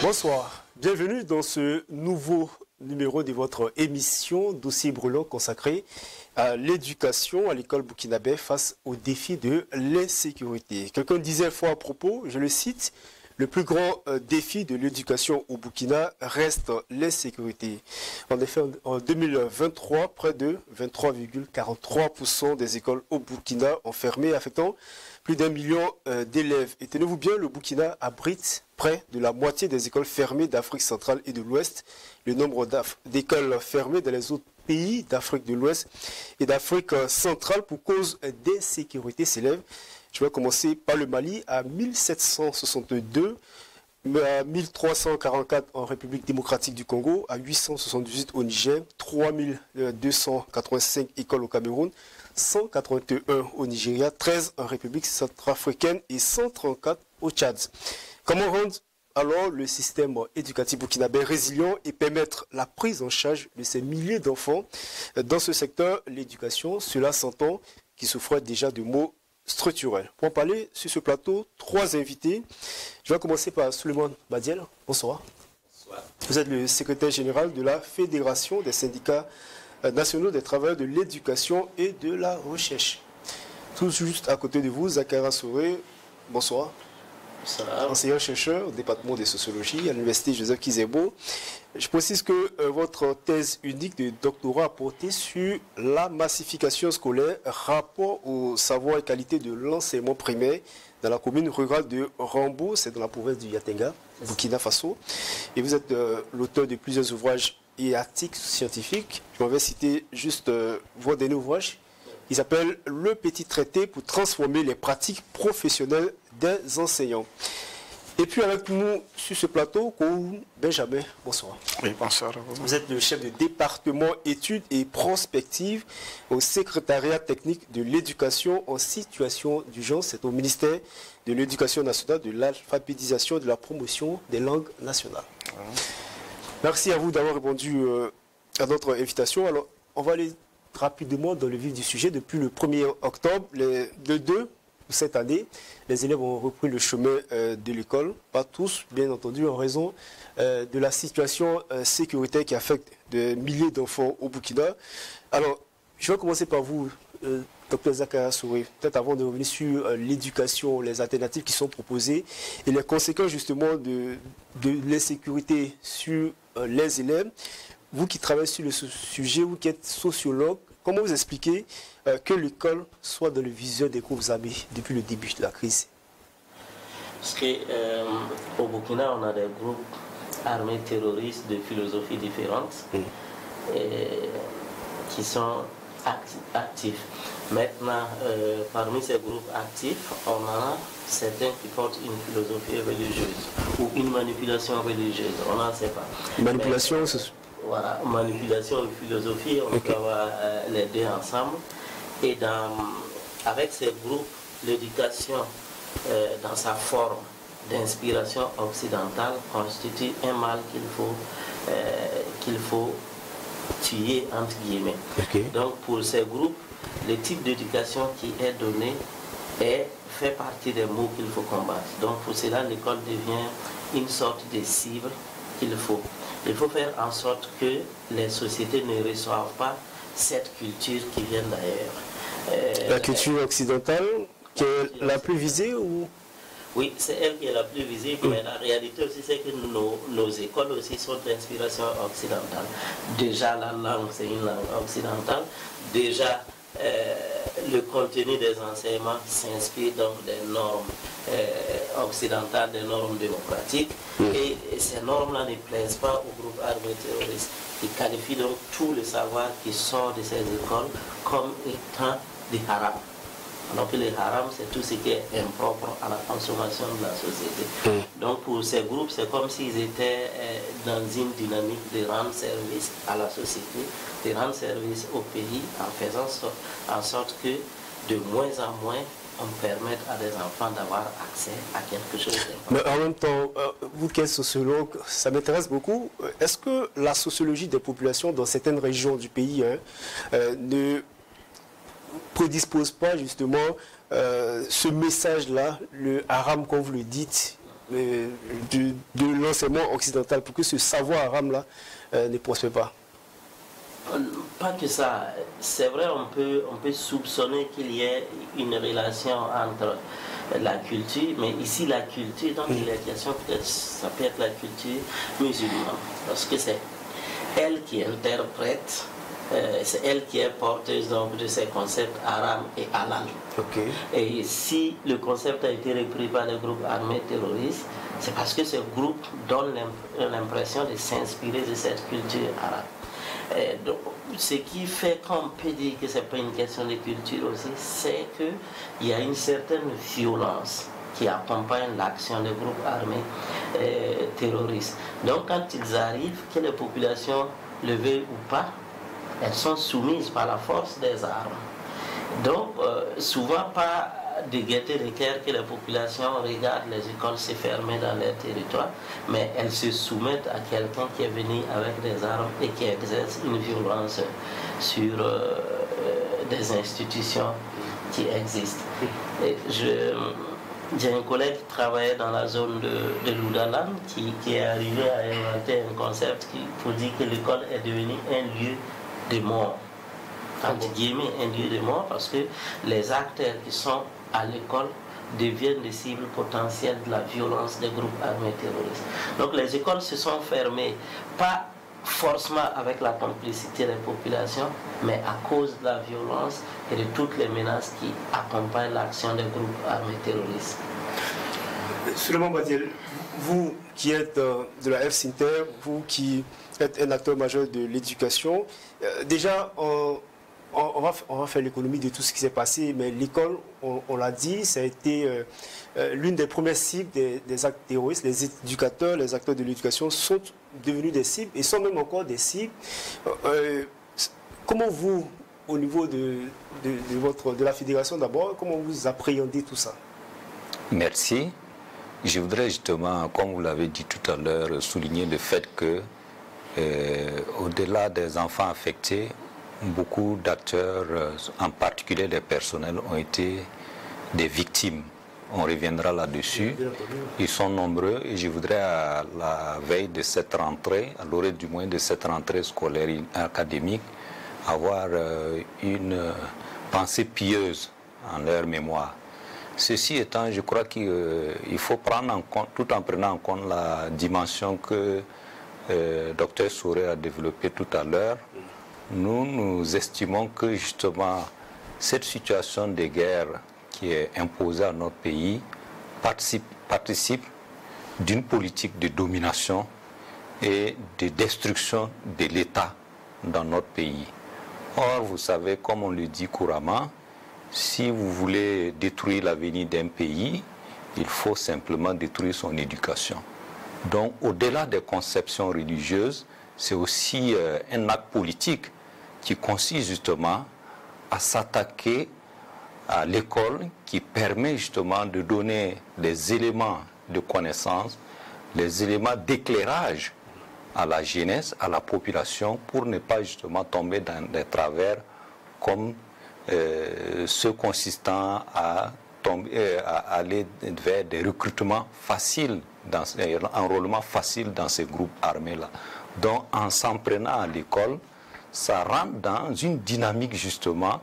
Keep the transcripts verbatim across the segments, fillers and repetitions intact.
Bonsoir, bienvenue dans ce nouveau numéro de votre émission Dossier brûlant consacré à l'éducation à l'école burkinabé face au défi de l'insécurité. Quelqu'un disait fort à propos, je le cite, le plus grand euh, défi de l'éducation au Burkina reste l'insécurité. En effet, en deux mille vingt-trois, près de vingt-trois virgule quarante-trois pour cent des écoles au Burkina ont fermé, affectant plus d'un million euh, d'élèves. Et tenez-vous bien, le Burkina abrite près de la moitié des écoles fermées d'Afrique centrale et de l'Ouest. Le nombre d'écoles fermées dans les autres pays d'Afrique de l'Ouest et d'Afrique centrale pour cause d'insécurité s'élève. Je vais commencer par le Mali à mille sept cent soixante-deux, à mille trois cent quarante-quatre en République démocratique du Congo, à huit cent soixante-dix-huit au Niger, trois mille deux cent quatre-vingt-cinq écoles au Cameroun, cent quatre-vingt-un au Nigeria, treize en République centrafricaine et cent trente-quatre au Tchad. Comment rendre alors le système éducatif burkinabé résilient et permettre la prise en charge de ces milliers d'enfants dans ce secteur, l'éducation, cela s'entend, qui souffrait déjà de mots structurels. Pour en parler sur ce plateau, trois invités. Je vais commencer par Suleiman Badiel. Bonsoir. Bonsoir. Vous êtes le secrétaire général de la Fédération des syndicats nationaux des travailleurs de l'éducation et de la recherche. Tout juste à côté de vous, Zakara Souré. Bonsoir. Enseignant-chercheur au département de sociologie à l'université Joseph Kizebo. Je précise que euh, votre thèse unique de doctorat a porté sur la massification scolaire, rapport au savoir et qualité de l'enseignement primaire dans la commune rurale de Rambo, c'est dans la province du Yatenga, Burkina Faso. Et vous êtes euh, l'auteur de plusieurs ouvrages et articles scientifiques. Je m'en vais citer juste euh, vos derniers ouvrages. Il s'appelle « Le petit traité pour transformer les pratiques professionnelles des enseignants ». Et puis avec nous sur ce plateau, Koum Benjamin, bonsoir. Oui, bonsoir. Vous êtes le chef de département études et prospectives au secrétariat technique de l'éducation en situation d'urgence. C'est au ministère de l'Éducation nationale, de l'alphabétisation et de la promotion des langues nationales. Mmh. Merci à vous d'avoir répondu euh, à notre invitation. Alors, on va aller rapidement dans le vif du sujet. Depuis le premier octobre, les, le deux, cette année, les élèves ont repris le chemin euh, de l'école. Pas tous, bien entendu, en raison euh, de la situation euh, sécuritaire qui affecte des milliers d'enfants au Burkina. Alors, je vais commencer par vous, euh, docteur Zakara Souré, peut-être avant de revenir sur euh, l'éducation, les alternatives qui sont proposées et les conséquences justement de, de l'insécurité sur euh, les élèves. Vous qui travaillez sur le sujet, vous qui êtes sociologue, comment vous expliquez euh, que l'école soit dans le viseur des groupes armés depuis le début de la crise? Parce qu'au euh, Burkina, on a des groupes armés terroristes de philosophies différentes mmh. et, qui sont acti actifs. Maintenant, euh, parmi ces groupes actifs, on a certains qui portent une philosophie religieuse ou une manipulation religieuse, on n'en sait pas. Manipulation, c'est... Voilà, manipulation et philosophie, on okay. peut avoir euh, les deux ensemble. Et dans, avec ces groupes, l'éducation, euh, dans sa forme d'inspiration occidentale, constitue un mal qu'il faut, euh, qu'il faut tuer, entre guillemets. Okay. Donc pour ces groupes, le type d'éducation qui est donné est, fait partie des mots qu'il faut combattre. Donc pour cela, l'école devient une sorte de cible qu'il faut. Il faut faire en sorte que les sociétés ne reçoivent pas cette culture qui vient d'ailleurs. Euh, la culture occidentale, qui est la plus visée ou... Oui, c'est elle qui est la plus visible, mmh. mais la réalité aussi, c'est que nos, nos écoles aussi sont d'inspiration occidentale. Déjà, la langue, c'est une langue occidentale. Déjà, euh, le contenu des enseignements s'inspire donc des normes euh, occidentales, des normes démocratiques. Mmh. Et, et ces normes-là ne plaisent pas aux groupes armés terroristes. Ils qualifient donc tout le savoir qui sort de ces écoles comme étant des haram. Alors que les haram, c'est tout ce qui est impropre à la consommation de la société. Mmh. Donc pour ces groupes, c'est comme s'ils étaient euh, dans une dynamique de rendre service à la société, de rendre service au pays en faisant so en sorte que de moins en moins on permette à des enfants d'avoir accès à quelque chose d'important. Mais en même temps, euh, vous qui êtes sociologue, ça m'intéresse beaucoup. Est-ce que la sociologie des populations dans certaines régions du pays hein, euh, ne prédispose pas justement euh, ce message-là, le haram, comme vous le dites, euh, de, de l'enseignement occidental pour que ce savoir arabe-là euh, ne prospère pas? Pas que ça. C'est vrai, on peut, on peut soupçonner qu'il y ait une relation entre la culture, mais ici la culture, donc il est question peut-être, ça peut être la culture musulmane, parce que c'est elle qui interprète, euh, c'est elle qui est porteuse donc de ces concepts haram et halal. Okay. Et si le concept a été repris par les groupes armés terroristes, c'est parce que ce groupe donne l'impression de s'inspirer de cette culture arabe. Et donc, ce qui fait qu'on peut dire que ce n'est pas une question de culture aussi, c'est qu'il y a une certaine violence qui accompagne l'action des groupes armés euh, terroristes. Donc quand ils arrivent, que les populations le veuillent ou pas, elles sont soumises par la force des armes. Donc euh, souvent pas de gaieté de cœur que les populations regardent les écoles se fermer dans leur territoire, mais elles se soumettent à quelqu'un qui est venu avec des armes et qui exerce une violence sur euh, des institutions qui existent. Et je, j'ai un collègue qui travaillait dans la zone de, de Loudalan qui, qui est arrivé à inventer un concept qui pour dire que l'école est devenue un lieu de mort. Entre guillemets, un lieu de mort, parce que les acteurs qui sont à l'école deviennent des cibles potentielles de la violence des groupes armés terroristes. Donc les écoles se sont fermées, pas forcément avec la complicité des populations, mais à cause de la violence et de toutes les menaces qui accompagnent l'action des groupes armés terroristes. Suleiman Badiel, vous qui êtes euh, de la F Inter, vous qui êtes un acteur majeur de l'éducation, euh, déjà on, on, va, on va faire l'économie de tout ce qui s'est passé, mais l'école, on, on l'a dit, ça a été euh, euh, l'une des premières cibles des, des actes terroristes. Les éducateurs, les acteurs de l'éducation sont devenus des cibles et sont même encore des cibles. Euh, comment vous, au niveau de, de, de, votre, de la fédération d'abord, comment vous appréhendez tout ça? Merci. Je voudrais justement, comme vous l'avez dit tout à l'heure, souligner le fait que, euh, au-delà des enfants affectés, beaucoup d'acteurs, en particulier des personnels, ont été des victimes. On reviendra là-dessus. Ils sont nombreux et je voudrais, à la veille de cette rentrée, à l'orée du moins de cette rentrée scolaire académique, avoir une pensée pieuse en leur mémoire. Ceci étant, je crois qu'il euh, faut prendre en compte, tout en prenant en compte la dimension que euh, docteur Souré a développée tout à l'heure, nous, nous estimons que justement cette situation de guerre qui est imposée à notre pays participe, participe d'une politique de domination et de destruction de l'État dans notre pays. Or, vous savez, comme on le dit couramment, si vous voulez détruire l'avenir d'un pays, il faut simplement détruire son éducation. Donc, au-delà des conceptions religieuses, c'est aussi euh, un acte politique qui consiste justement à s'attaquer à l'école, qui permet justement de donner des éléments de connaissance, des éléments d'éclairage à la jeunesse, à la population, pour ne pas justement tomber dans des travers comme Euh, ce consistant à, tomber, euh, à aller vers des recrutements faciles, dans, euh, enrôlement facile dans ces groupes armés-là. Donc, en s'en prenant à l'école, ça rentre dans une dynamique justement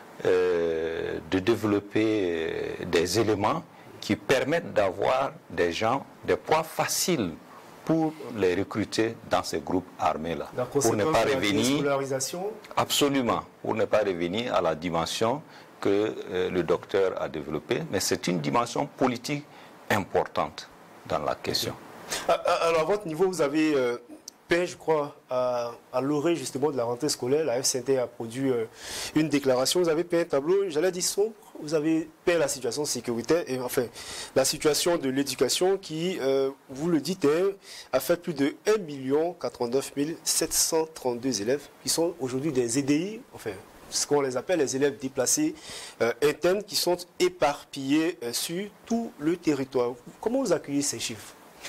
euh, de développer euh, des éléments qui permettent d'avoir des gens, des poids faciles pour les recruter dans ces groupes armés-là. Pour ne pas revenir, absolument, pour ne pas revenir à la dimension que euh, le docteur a développée, mais c'est une dimension politique importante dans la question. Alors, à votre niveau, vous avez euh, peint, je crois, à, à l'orée justement de la rentrée scolaire, la F C N T a produit euh, une déclaration, vous avez peint un tableau, j'allais dire sombre, vous avez peint la situation sécuritaire et enfin la situation de l'éducation qui, euh, vous le dites, hein, a fait plus de un million quatre-vingt-neuf mille sept cent trente-deux élèves qui sont aujourd'hui des E D I, enfin ce qu'on les appelle les élèves déplacés euh, internes qui sont éparpillés euh, sur tout le territoire. Comment vous accueillez ces chiffres?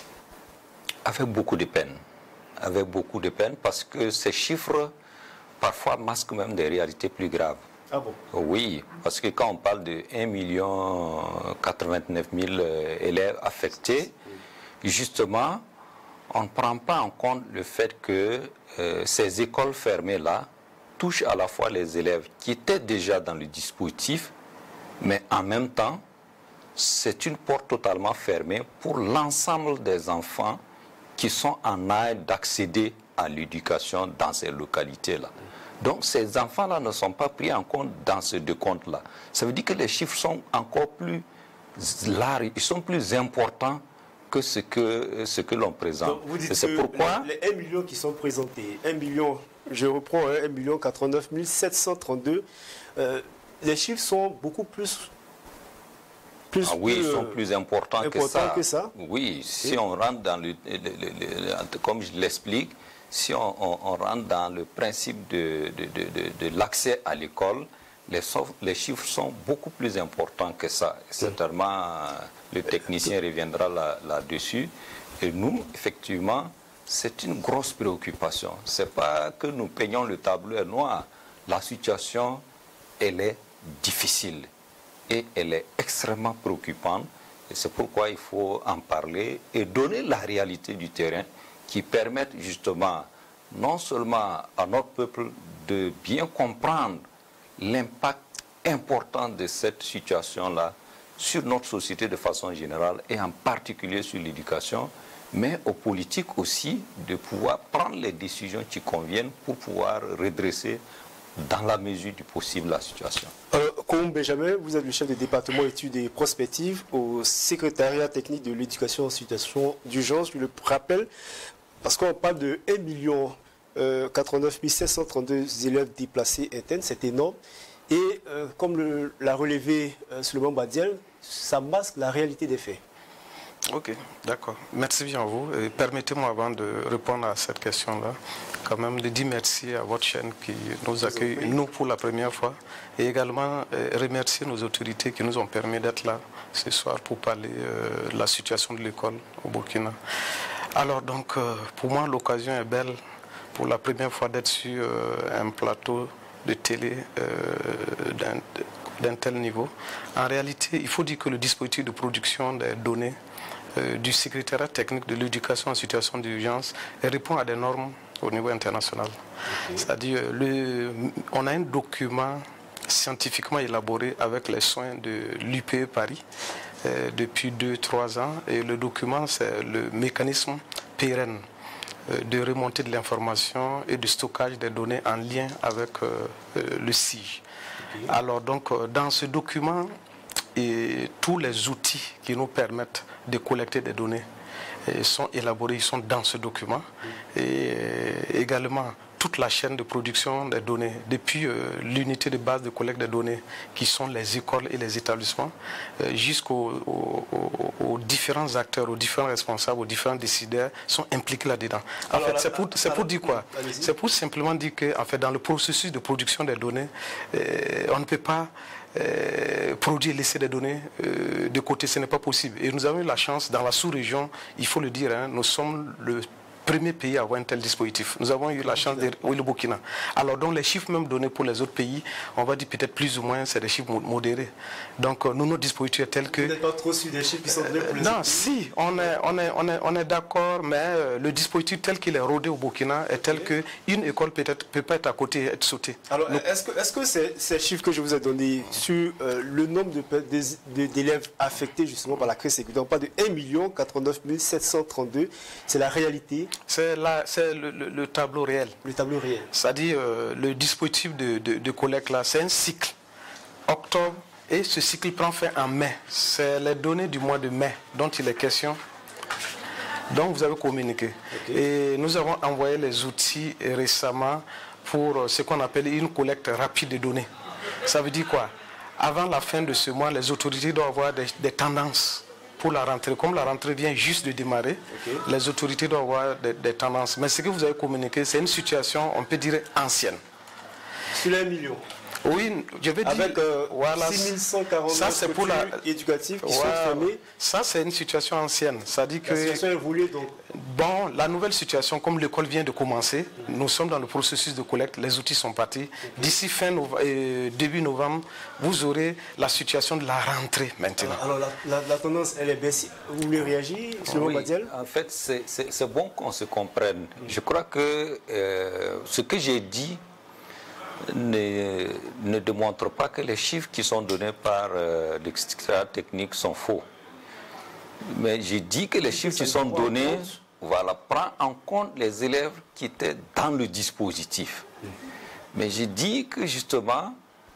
Avec beaucoup de peine. Avec beaucoup de peine parce que ces chiffres parfois masquent même des réalités plus graves. Ah bon? Oui, parce que quand on parle de un million quatre-vingt-neuf mille élèves affectés, justement, on ne prend pas en compte le fait que euh, ces écoles fermées-là touchent à la fois les élèves qui étaient déjà dans le dispositif, mais en même temps, c'est une porte totalement fermée pour l'ensemble des enfants qui sont en âge d'accéder à l'éducation dans ces localités-là. Donc ces enfants-là ne sont pas pris en compte dans ce décompte-là. Ça veut dire que les chiffres sont encore plus larges, ils sont plus importants que ce que, ce que l'on présente. C'est pourquoi les, les un million qui sont présentés, un million, je reprends, hein, un million quatre-vingt-neuf mille sept cent trente-deux, euh, les chiffres sont beaucoup plus... Plus, ah oui, plus, ils sont plus importants important que, ça. que ça. Oui, si oui. on rentre dans le, le, le, le comme je l'explique, si on, on, on rentre dans le principe de, de, de, de, de l'accès à l'école, les, les chiffres sont beaucoup plus importants que ça. Certainement, le technicien reviendra là, là-dessus. Et nous, effectivement, c'est une grosse préoccupation. Ce n'est pas que nous peignons le tableau noir. La situation, elle est difficile. Et elle est extrêmement préoccupante. Et c'est pourquoi il faut en parler et donner la réalité du terrain qui permette justement, non seulement à notre peuple de bien comprendre l'impact important de cette situation-là sur notre société de façon générale et en particulier sur l'éducation, mais aux politiques aussi de pouvoir prendre les décisions qui conviennent pour pouvoir redresser dans la mesure du possible la situation. Alors, Koum Benjamin, vous êtes le chef de département études et prospectives au secrétariat technique de l'éducation en situation d'urgence. Je le rappelle, parce qu'on parle de un million quatre-vingt-neuf mille sept cent trente-deux élèves déplacés internes, c'est énorme. Et euh, comme l'a relevé euh, Suleiman Badiel, ça masque la réalité des faits. Ok, d'accord. Merci bien à vous. Permettez-moi, avant de répondre à cette question-là, quand même de dire merci à votre chaîne qui nous accueille, nous, pour la première fois, et également euh, remercier nos autorités qui nous ont permis d'être là ce soir pour parler euh, de la situation de l'école au Burkina. Alors donc, euh, pour moi, l'occasion est belle pour la première fois d'être sur euh, un plateau de télé euh, d'un tel niveau. En réalité, il faut dire que le dispositif de production des données euh, du secrétariat technique de l'éducation en situation d'urgence répond à des normes au niveau international. Okay. C'est-à-dire, on a un document scientifiquement élaboré avec les soins de l'U P E Paris euh, depuis deux trois ans. Et le document, c'est le mécanisme pérenne de remontée de l'information et du stockage des données en lien avec euh, le S I G. Okay. Alors donc, dans ce document, et tous les outils qui nous permettent de collecter des données et sont élaborés, ils sont dans ce document. Okay. Et également, toute la chaîne de production des données, depuis euh, l'unité de base de collecte des données, qui sont les écoles et les établissements, euh, jusqu'aux aux, aux, aux différents acteurs, aux différents responsables, aux différents décideurs, sont impliqués là-dedans. En fait, c'est pour, pour dire quoi? C'est pour simplement dire que, en fait, dans le processus de production des données, euh, on ne peut pas euh, produire et laisser des données euh, de côté, ce n'est pas possible. Et nous avons eu la chance, dans la sous-région, il faut le dire, hein, nous sommes le premier pays à avoir un tel dispositif. Nous avons eu la chance de... Oui, le Burkina. Alors, donc, les chiffres même donnés pour les autres pays, on va dire peut-être plus ou moins, c'est des chiffres modérés. Donc, nous, notre dispositif est tel que... Vous n'êtes pas trop sur des chiffres qui sont donnés pour les non, autres pays. si, on est, on est, on est, on est d'accord, mais euh, le dispositif tel qu'il est rodé au Burkina est tel okay. qu'une école peut-être peut pas être à côté et être sautée. Alors, est-ce que, est-ce que ces, ces chiffres que je vous ai donnés sur euh, le nombre d'élèves affectés justement par la crise sécuritaire, on parle de un million quatre-vingt-neuf mille sept cent trente-deux, c'est la réalité? C'est la... C'est le, le, le tableau réel. Le tableau réel. C'est-à-dire euh, le dispositif de, de, de collecte là, c'est un cycle. Octobre, et ce cycle prend fin en mai. C'est les données du mois de mai dont il est question. Donc vous avez communiqué. Okay. Et nous avons envoyé les outils récemment pour ce qu'on appelle une collecte rapide de données. Ça veut dire quoi? Avant la fin de ce mois, les autorités doivent avoir des, des tendances. Pour la rentrée, comme la rentrée vient juste de démarrer, okay. les autorités doivent avoir des, des tendances. Mais ce que vous avez communiqué, c'est une situation, on peut dire, ancienne. Sur un million. Oui, je vais dire... Avec euh, voilà, six mille cent quarante-neuf structures la... éducatives qui voilà, sont fermées. Ça, c'est une situation ancienne. Ça dit que... La situation évolue donc. Bon, la nouvelle situation, comme l'école vient de commencer, mm-hmm. nous sommes dans le processus de collecte, les outils sont partis. Mm-hmm. D'ici fin nove... euh, début novembre, vous aurez la situation de la rentrée maintenant. Alors, alors la, la, la tendance, elle est baissière. Vous voulez réagir, M. Oui, Badiel? En fait, c'est bon qu'on se comprenne. Mm-hmm. Je crois que euh, ce que j'ai dit Ne, ne démontre pas que les chiffres qui sont donnés par euh, l'extra technique sont faux. Mais j'ai dit que les chiffres qui sont donnés, voilà, prend en compte les élèves qui étaient dans le dispositif. Mais j'ai dit que justement,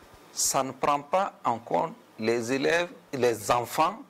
ça ne prend pas en compte les élèves, les enfants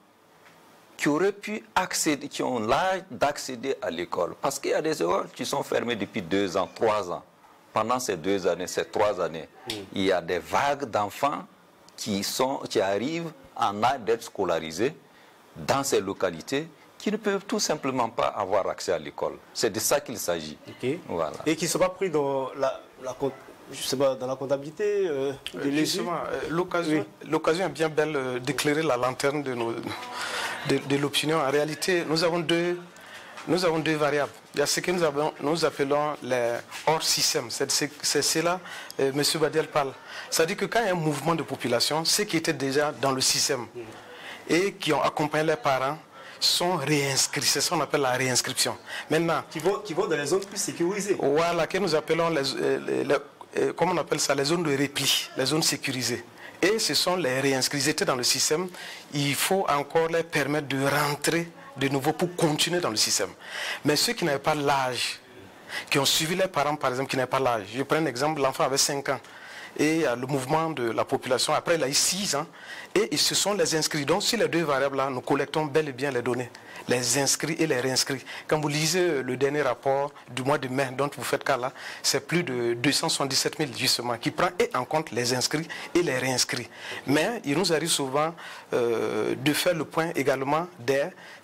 qui auraient pu accéder, qui ont l'âge d'accéder à l'école. Parce qu'il y a des écoles qui sont fermées depuis deux ans, trois ans. Pendant ces deux années, ces trois années, mmh. il y a des vagues d'enfants qui, qui arrivent en âge d'être scolarisés dans ces localités qui ne peuvent tout simplement pas avoir accès à l'école. C'est de ça qu'il s'agit. Okay. Voilà. Et qui ne sont pas pris dans la, la, je sais pas, dans la comptabilité euh, de Justement, euh, l'occasion oui. est bien belle d'éclairer la lanterne de, nos, de, de l'opinion. En réalité, nous avons deux... Nous avons deux variables. Il y a ce que nous, avons, nous appelons les hors-systèmes. C'est cela que euh, M. Badiel parle. C'est-à-dire que quand il y a un mouvement de population, ceux qui étaient déjà dans le système et qui ont accompagné leurs parents sont réinscrits. C'est ce qu'on appelle la réinscription. Maintenant, qui vont, qui vont dans les zones plus sécurisées. Voilà, que nous appelons, les, les, les, les, comment on appelle ça, les zones de repli, les zones sécurisées. Et ce sont les réinscrits. Ils étaient dans le système. Il faut encore leur permettre de rentrer de nouveau pour continuer dans le système. Mais ceux qui n'avaient pas l'âge, qui ont suivi leurs parents, par exemple, qui n'avaient pas l'âge. Je prends un exemple, l'enfant avait cinq ans. Et il y a le mouvement de la population, après il a eu six ans. Et ils se sont les inscrits. Donc sur les deux variables-là, nous collectons bel et bien les données. Les inscrits et les réinscrits. Quand vous lisez le dernier rapport du mois de mai dont vous faites cas là, c'est plus de deux cent soixante-dix-sept mille justement qui prend et en compte les inscrits et les réinscrits. Mais il nous arrive souvent euh, de faire le point également des,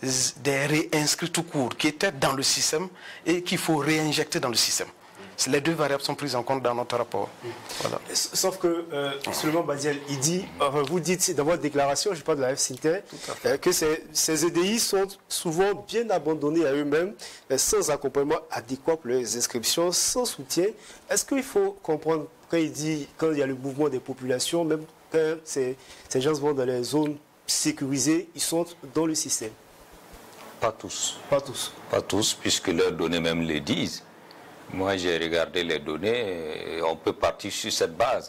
des réinscrits tout court qui étaient dans le système et qu'il faut réinjecter dans le système. Les deux variables sont prises en compte dans notre rapport. Voilà. Sauf que, euh, Suleiman Badiel, il dit, enfin, vous dites dans votre déclaration, je parle de la F Sinter, euh, que ces, ces E D I sont souvent bien abandonnés à eux-mêmes, sans accompagnement adéquat pour les inscriptions, sans soutien. Est-ce qu'il faut comprendre, quand il dit, quand il y a le mouvement des populations, même quand ces, ces gens vont dans les zones sécurisées, ils sont dans le système? Pas tous. Pas tous. Pas tous, puisque leurs données même le disent. Moi, j'ai regardé les données, et on peut partir sur cette base.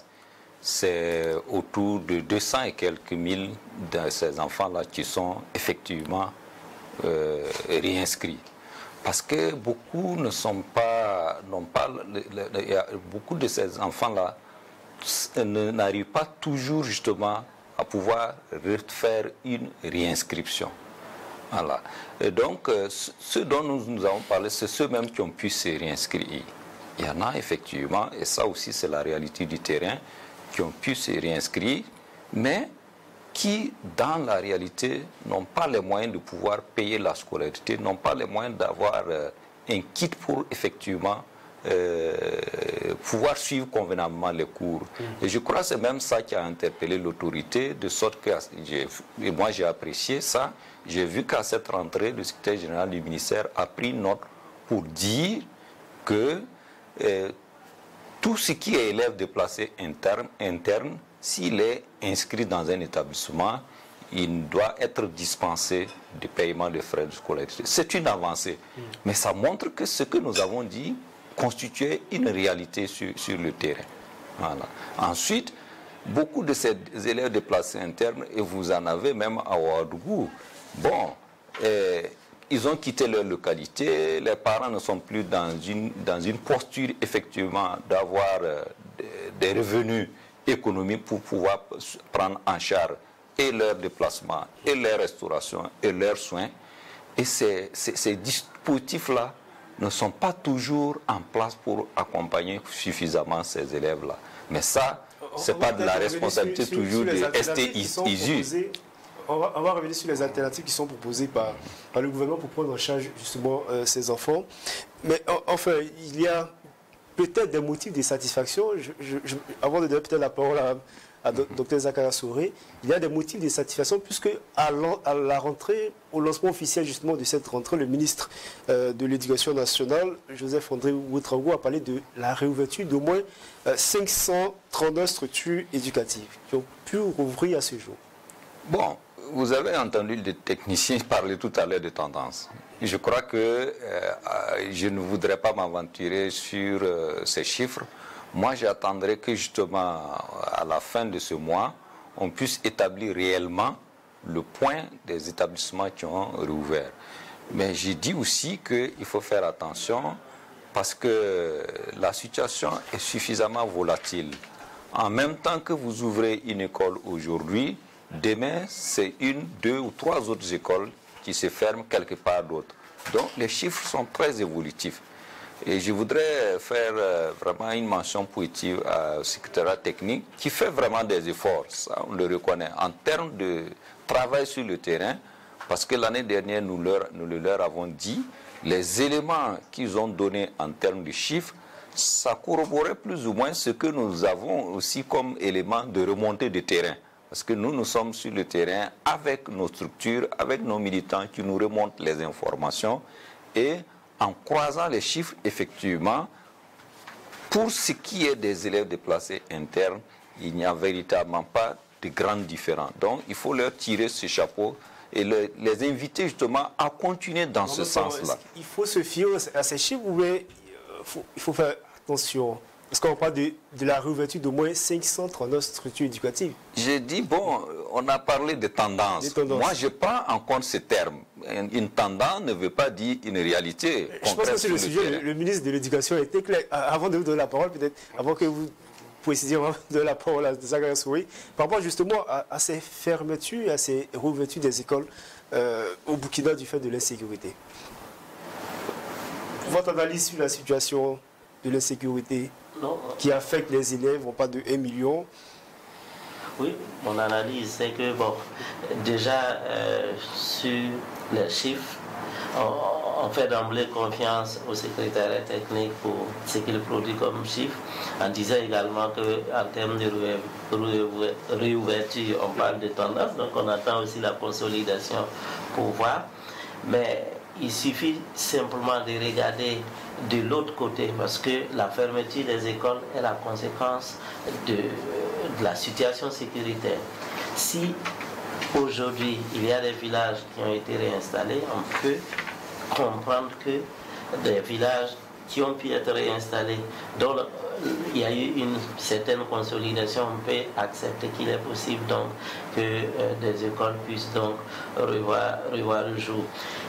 C'est autour de deux cents et quelques mille de ces enfants-là qui sont effectivement euh, réinscrits. Parce que beaucoup ne sont pas, n'ont pas, le, le, le, beaucoup de ces enfants-là n'arrivent pas toujours justement à pouvoir refaire une réinscription. Voilà. Et donc, euh, ceux dont nous, nous avons parlé, c'est ceux-mêmes qui ont pu se réinscrire. Il y en a effectivement, et ça aussi c'est la réalité du terrain, qui ont pu se réinscrire, mais qui, dans la réalité, n'ont pas les moyens de pouvoir payer la scolarité, n'ont pas les moyens d'avoir euh, un kit pour effectivement euh, pouvoir suivre convenablement les cours. Mmh. Et je crois que c'est même ça qui a interpellé l'autorité, de sorte que, et moi j'ai apprécié ça. J'ai vu qu'à cette rentrée, le secrétaire général du ministère a pris note pour dire que euh, tout ce qui est élève déplacé interne, interne s'il est inscrit dans un établissement, il doit être dispensé de paiement de frais de scolarité. C'est une avancée. Mmh. Mais ça montre que ce que nous avons dit constituait une réalité sur, sur le terrain. Voilà. Ensuite, beaucoup de ces élèves déplacés internes, et vous en avez même à Ouagadougou, bon, eh, ils ont quitté leur localité, les parents ne sont plus dans une, dans une posture effectivement d'avoir euh, des, des revenus économiques pour pouvoir prendre en charge et leur déplacement, et leur restauration, et leurs soins. Et ces, ces, ces dispositifs-là ne sont pas toujours en place pour accompagner suffisamment ces élèves-là. Mais ça, ce n'est pas de la responsabilité sur, toujours des S T I S. On va, on va revenir sur les alternatives qui sont proposées par, par le gouvernement pour prendre en charge justement euh, ces enfants. Mais en, enfin, il y a peut-être des motifs de satisfaction. Je, je, je, avant de donner peut-être la parole à, à Dr Zakaria Souré, il y a des motifs de satisfaction puisque à, à la rentrée, au lancement officiel justement de cette rentrée, le ministre euh, de l'Éducation nationale, Joseph-André Ouedraogo, a parlé de la réouverture d'au moins euh, cinq cent trente-neuf structures éducatives qui ont pu rouvrir à ce jour. Bon, vous avez entendu les techniciens parler tout à l'heure de tendance. Je crois que euh, je ne voudrais pas m'aventurer sur euh, ces chiffres. Moi, j'attendrai que justement, à la fin de ce mois, on puisse établir réellement le point des établissements qui ont rouvert. Mais j'ai dit aussi qu'il faut faire attention parce que la situation est suffisamment volatile. En même temps que vous ouvrez une école aujourd'hui, demain, c'est une, deux ou trois autres écoles qui se ferment quelque part d'autre. Donc, les chiffres sont très évolutifs. Et je voudrais faire euh, vraiment une mention positive au secrétariat technique qui fait vraiment des efforts, ça on le reconnaît, en termes de travail sur le terrain, parce que l'année dernière, nous, leur, nous le leur avons dit, les éléments qu'ils ont donnés en termes de chiffres, ça corroborait plus ou moins ce que nous avons aussi comme élément de remontée de terrain. Parce que nous, nous sommes sur le terrain avec nos structures, avec nos militants qui nous remontent les informations. Et en croisant les chiffres, effectivement, pour ce qui est des élèves déplacés internes, il n'y a véritablement pas de grandes différences. Donc, il faut leur tirer ce chapeau et le, les inviter justement à continuer dans non, ce sens-là. Il faut se fier à ces chiffres ou bien il faut faire attention? Parce qu'on parle de, de la réouverture d'au moins cinq cent trente-neuf structures éducatives. J'ai dit, bon, on a parlé de tendance. tendances. Moi, je prends en compte ce terme. Une, une tendance ne veut pas dire une réalité. Je pense que c'est le sujet. Le, le ministre de l'Éducation était clair. Avant de vous donner la parole, peut-être, avant que vous précisiez de la parole à Zakaria Souré, par rapport justement à, à ces fermetures, à ces réouvertures des écoles euh, au Burkina du fait de l'insécurité. Votre analyse sur la situation de l'insécurité qui affecte les élèves, on parle de un million. Oui, mon analyse, c'est que, bon, déjà, euh, sur les chiffres, on, on fait d'emblée confiance au secrétariat technique pour ce qu'il produit comme chiffres, en disant également qu'en termes de réouverture, on parle de tendance, donc on attend aussi la consolidation pour voir. Mais il suffit simplement de regarder de l'autre côté, parce que la fermeture des écoles est la conséquence de, de la situation sécuritaire. Si aujourd'hui il y a des villages qui ont été réinstallés, on peut comprendre que des villages qui ont pu être réinstallés, dont il y a eu une certaine consolidation, on peut accepter qu'il est possible donc que euh, des écoles puissent donc revoir, revoir le jour.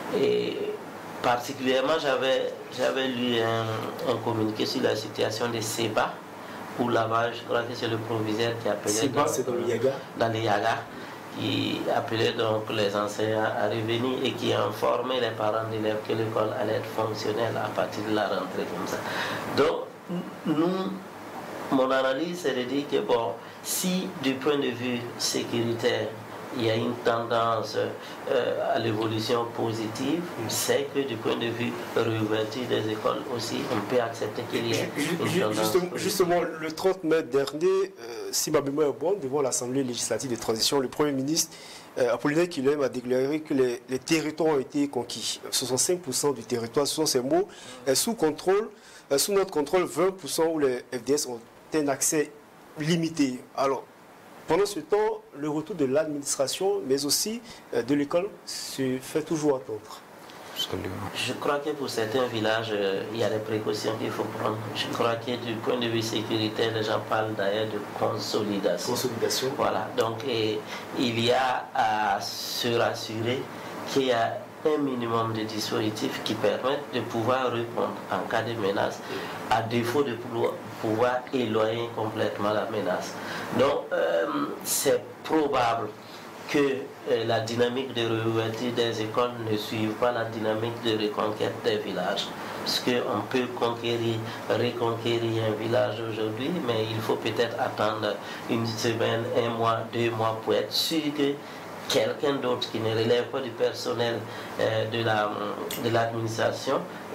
Et particulièrement, j'avais j'avais lu un, un communiqué sur la situation de Seba, où là-bas, je crois que c'est le proviseur qui appelait... Seba, c'est dans le Yaga. Dans le Yaga, qui appelait donc les enseignants à revenir et qui informait les parents d'élèves que l'école allait être fonctionnelle à partir de la rentrée comme ça. Donc, nous, mon analyse, c'est de dire que, bon, si du point de vue sécuritaire, il y a une tendance euh, à l'évolution positive, c'est que du point de vue réouverture des écoles aussi, on peut accepter qu'il y ait une tendance justement, justement, le trente mai dernier, euh, si ma mémoire est bonne, devant l'Assemblée législative de transition, le Premier ministre euh, Apollinaire Kilem a déclaré que les, les territoires ont été conquis. soixante-cinq pour cent du territoire, ce sont ces mots, euh, sous contrôle, euh, sous notre contrôle, vingt pour cent où les F D S ont un accès limité. Alors, pendant ce temps, le retour de l'administration, mais aussi euh, de l'école, se fait toujours attendre. Absolument. Je crois que pour certains villages, euh, il y a des précautions qu'il faut prendre. Je crois que du point de vue sécuritaire, les gens parlent d'ailleurs de consolidation. Consolidation. Voilà. Donc, et, il y a à se rassurer qu'il y a un minimum de dispositifs qui permettent de pouvoir répondre en cas de menace, à défaut de pouvoir, pouvoir éloigner complètement la menace. Donc, euh, c'est probable que euh, la dynamique de réouverture des écoles ne suive pas la dynamique de reconquête des villages. Parce qu'on peut conquérir, reconquérir un village aujourd'hui, mais il faut peut-être attendre une semaine, un mois, deux mois pour être sûr que quelqu'un d'autre qui ne relève pas du personnel euh, de la, de l'administration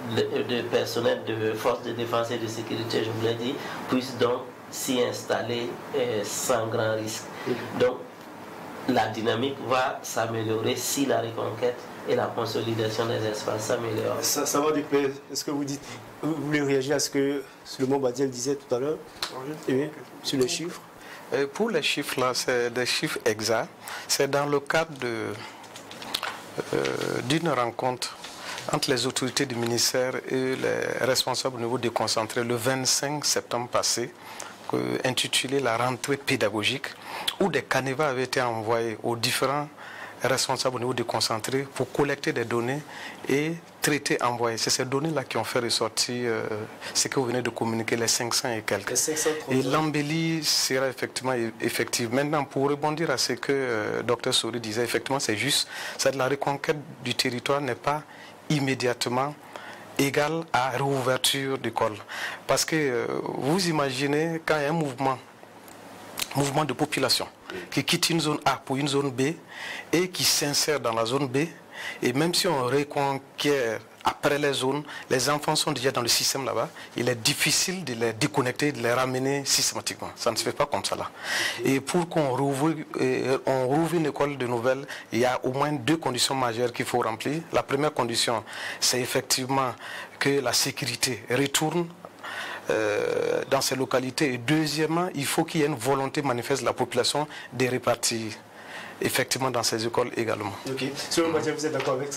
de personnel de forces de défense et de sécurité, je voulais dire, puissent donc s'y installer euh, sans grand risque. Donc, la dynamique va s'améliorer si la reconquête et la consolidation des espaces s'améliorent. Ça, ça va de pair. Est-ce que vous dites, vous voulez réagir à ce que Solomon Badiel disait tout à l'heure, oui, sur les chiffres? Pour les chiffres là, c'est des chiffres exacts. C'est dans le cadre de, euh, d'une rencontre entre les autorités du ministère et les responsables au niveau déconcentré le vingt-cinq septembre passé, euh, intitulé la rentrée pédagogique, où des canevas avaient été envoyés aux différents responsables au niveau déconcentré pour collecter des données et traiter, envoyer. C'est ces données-là qui ont fait ressortir euh, ce que vous venez de communiquer, les cinq cents et quelques. Les cinq cent trente. Et l'embellie sera effectivement effective. Maintenant, pour rebondir à ce que euh, docteur Sori disait, effectivement, c'est juste, c'est de la reconquête du territoire n'est pas immédiatement égale à réouverture d'école. Parce que euh, vous imaginez quand il y a un mouvement, mouvement de population qui quitte une zone A pour une zone B et qui s'insère dans la zone B, et même si on reconquiert après les zones, les enfants sont déjà dans le système là-bas, il est difficile de les déconnecter, de les ramener systématiquement. Ça ne se fait pas comme ça là. Et pour qu'on rouvre, euh, on rouvre une école de nouvelles, il y a au moins deux conditions majeures qu'il faut remplir. La première condition, c'est effectivement que la sécurité retourne Euh, dans ces localités. Et deuxièmement, il faut qu'il y ait une volonté manifeste de la population de répartir effectivement dans ces écoles également. Ok. Selon moi, vous êtes d'accord avec ça?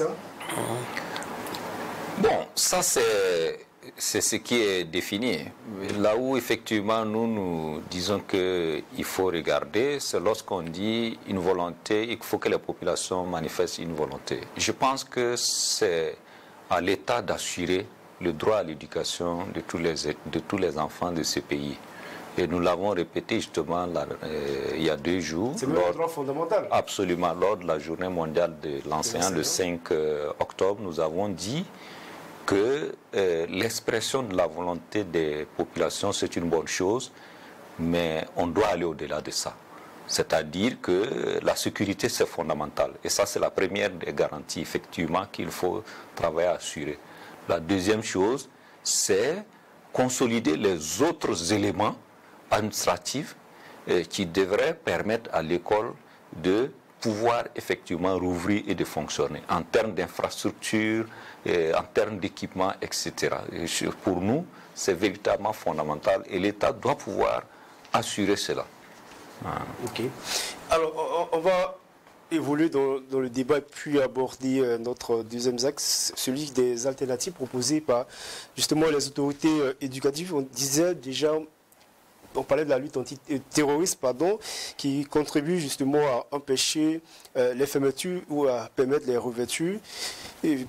Bon, ça c'est c'est ce qui est défini. Là où effectivement nous nous disons qu'il faut regarder, c'est lorsqu'on dit une volonté, il faut que les populations manifestent une volonté. Je pense que c'est à l'État d'assurer le droit à l'éducation de tous les, de tous les enfants de ce pays. Et nous l'avons répété justement là, euh, il y a deux jours. C'est même un droit fondamental. Absolument. Lors de la journée mondiale de l'enseignant, le cinq octobre, nous avons dit que euh, l'expression de la volonté des populations, c'est une bonne chose, mais on doit aller au-delà de ça. C'est-à-dire que la sécurité, c'est fondamental. Et ça, c'est la première des garanties, effectivement, qu'il faut travailler à assurer. La deuxième chose, c'est consolider les autres éléments administratifs euh, qui devraient permettre à l'école de pouvoir effectivement rouvrir et de fonctionner en termes d'infrastructure, euh, en termes d'équipement, et cetera. Et pour nous, c'est véritablement fondamental et l'État doit pouvoir assurer cela. Ah. Ok. Alors, on, on va évoluer dans, dans le débat et puis aborder euh, notre deuxième axe, celui des alternatives proposées par justement les autorités euh, éducatives. On disait déjà, on parlait de la lutte antiterroriste, pardon, qui contribue justement à empêcher euh, les fermetures ou à permettre les réouvertures. Et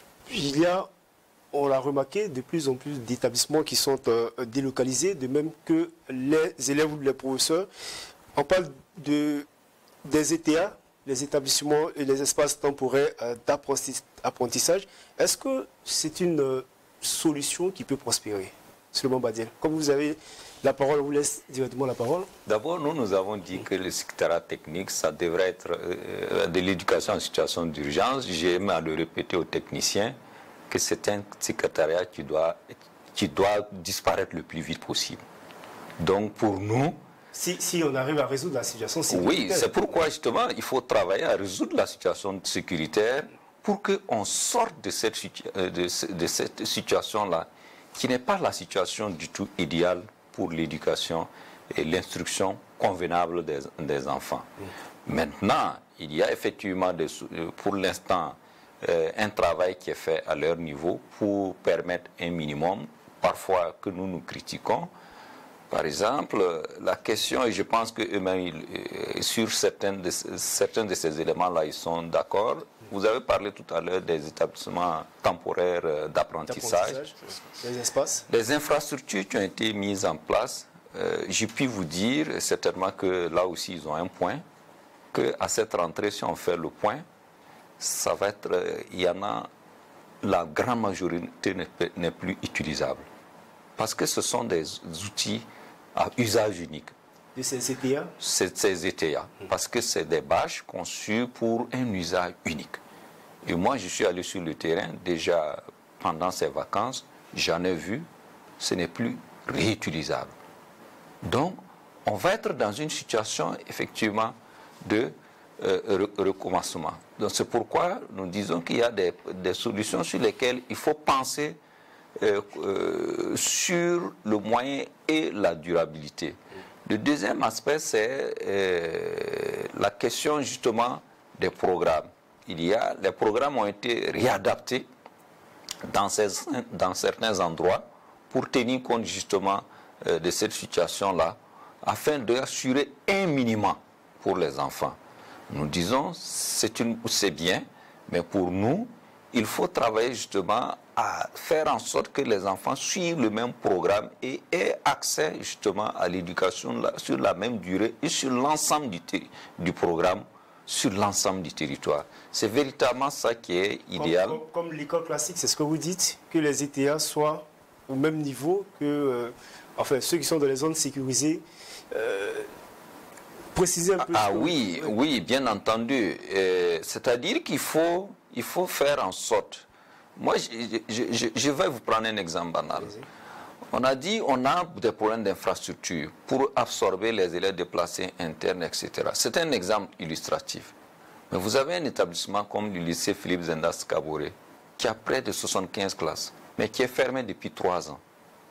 il y a, on l'a remarqué, de plus en plus d'établissements qui sont euh, délocalisés, de même que les élèves ou les professeurs. On parle de, des E T A, les établissements et les espaces temporaires euh, d'apprentissage. Est-ce que c'est une euh, solution qui peut prospérer, Solomon Badiel? Comme vous avez la parole, on vous laisse directement la parole. D'abord, nous, nous avons dit que le secrétariat technique, ça devrait être euh, de l'éducation en situation d'urgence. J'ai aimé à le répéter aux techniciens que c'est un secrétariat qui doit, qui doit disparaître le plus vite possible. Donc, pour nous, Si, si on arrive à résoudre la situation sécuritaire. Oui, c'est pourquoi justement il faut travailler à résoudre la situation sécuritaire pour qu'on sorte de cette, de, de cette situation-là, qui n'est pas la situation du tout idéale pour l'éducation et l'instruction convenable des, des enfants. Mm. Maintenant, il y a effectivement, des, pour l'instant, euh, un travail qui est fait à leur niveau pour permettre un minimum, parfois que nous nous critiquons. Par exemple, la question, et je pense que eux-mêmes, sur certains de, certains de ces éléments-là, ils sont d'accord. Vous avez parlé tout à l'heure des établissements temporaires d'apprentissage. Les espaces. Les infrastructures qui ont été mises en place, euh, j'ai pu vous dire certainement que là aussi, ils ont un point, qu'à cette rentrée, si on fait le point, ça va être, euh, il y en a, la grande majorité n'est plus utilisable. Parce que ce sont des outils à usage unique. De ces E T A? C'est ces E T A. Mmh. Parce que c'est des bâches conçues pour un usage unique. Et moi, je suis allé sur le terrain déjà pendant ses vacances, j'en ai vu, ce n'est plus réutilisable. Donc, on va être dans une situation, effectivement, de euh, recommencement. Donc, c'est pourquoi nous disons qu'il y a des, des solutions sur lesquelles il faut penser euh, euh, sur le moyen et la durabilité. Le deuxième aspect, c'est euh, la question, justement, des programmes. Il y a, les programmes ont été réadaptés dans, ces, dans certains endroits pour tenir compte, justement, euh, de cette situation-là, afin d'assurer un minimum pour les enfants. Nous disons, c'est bien, mais pour nous, il faut travailler justement à faire en sorte que les enfants suivent le même programme et aient accès justement à l'éducation sur la même durée et sur l'ensemble du, du programme, sur l'ensemble du territoire. C'est véritablement ça qui est idéal. Comme, comme, comme l'école classique, c'est ce que vous dites, que les E T A soient au même niveau que euh, enfin, ceux qui sont dans les zones sécurisées. Euh, préciser un peu. Ah, ah ce oui, vous... oui, bien entendu. Euh, C'est-à-dire qu'il faut, il faut faire en sorte. Moi, je, je, je, je vais vous prendre un exemple banal. On a dit on a des problèmes d'infrastructure pour absorber les élèves déplacés internes, et cetera. C'est un exemple illustratif. Mais vous avez un établissement comme le lycée Philippe Zendas Kaboré, qui a près de soixante-quinze classes, mais qui est fermé depuis trois ans.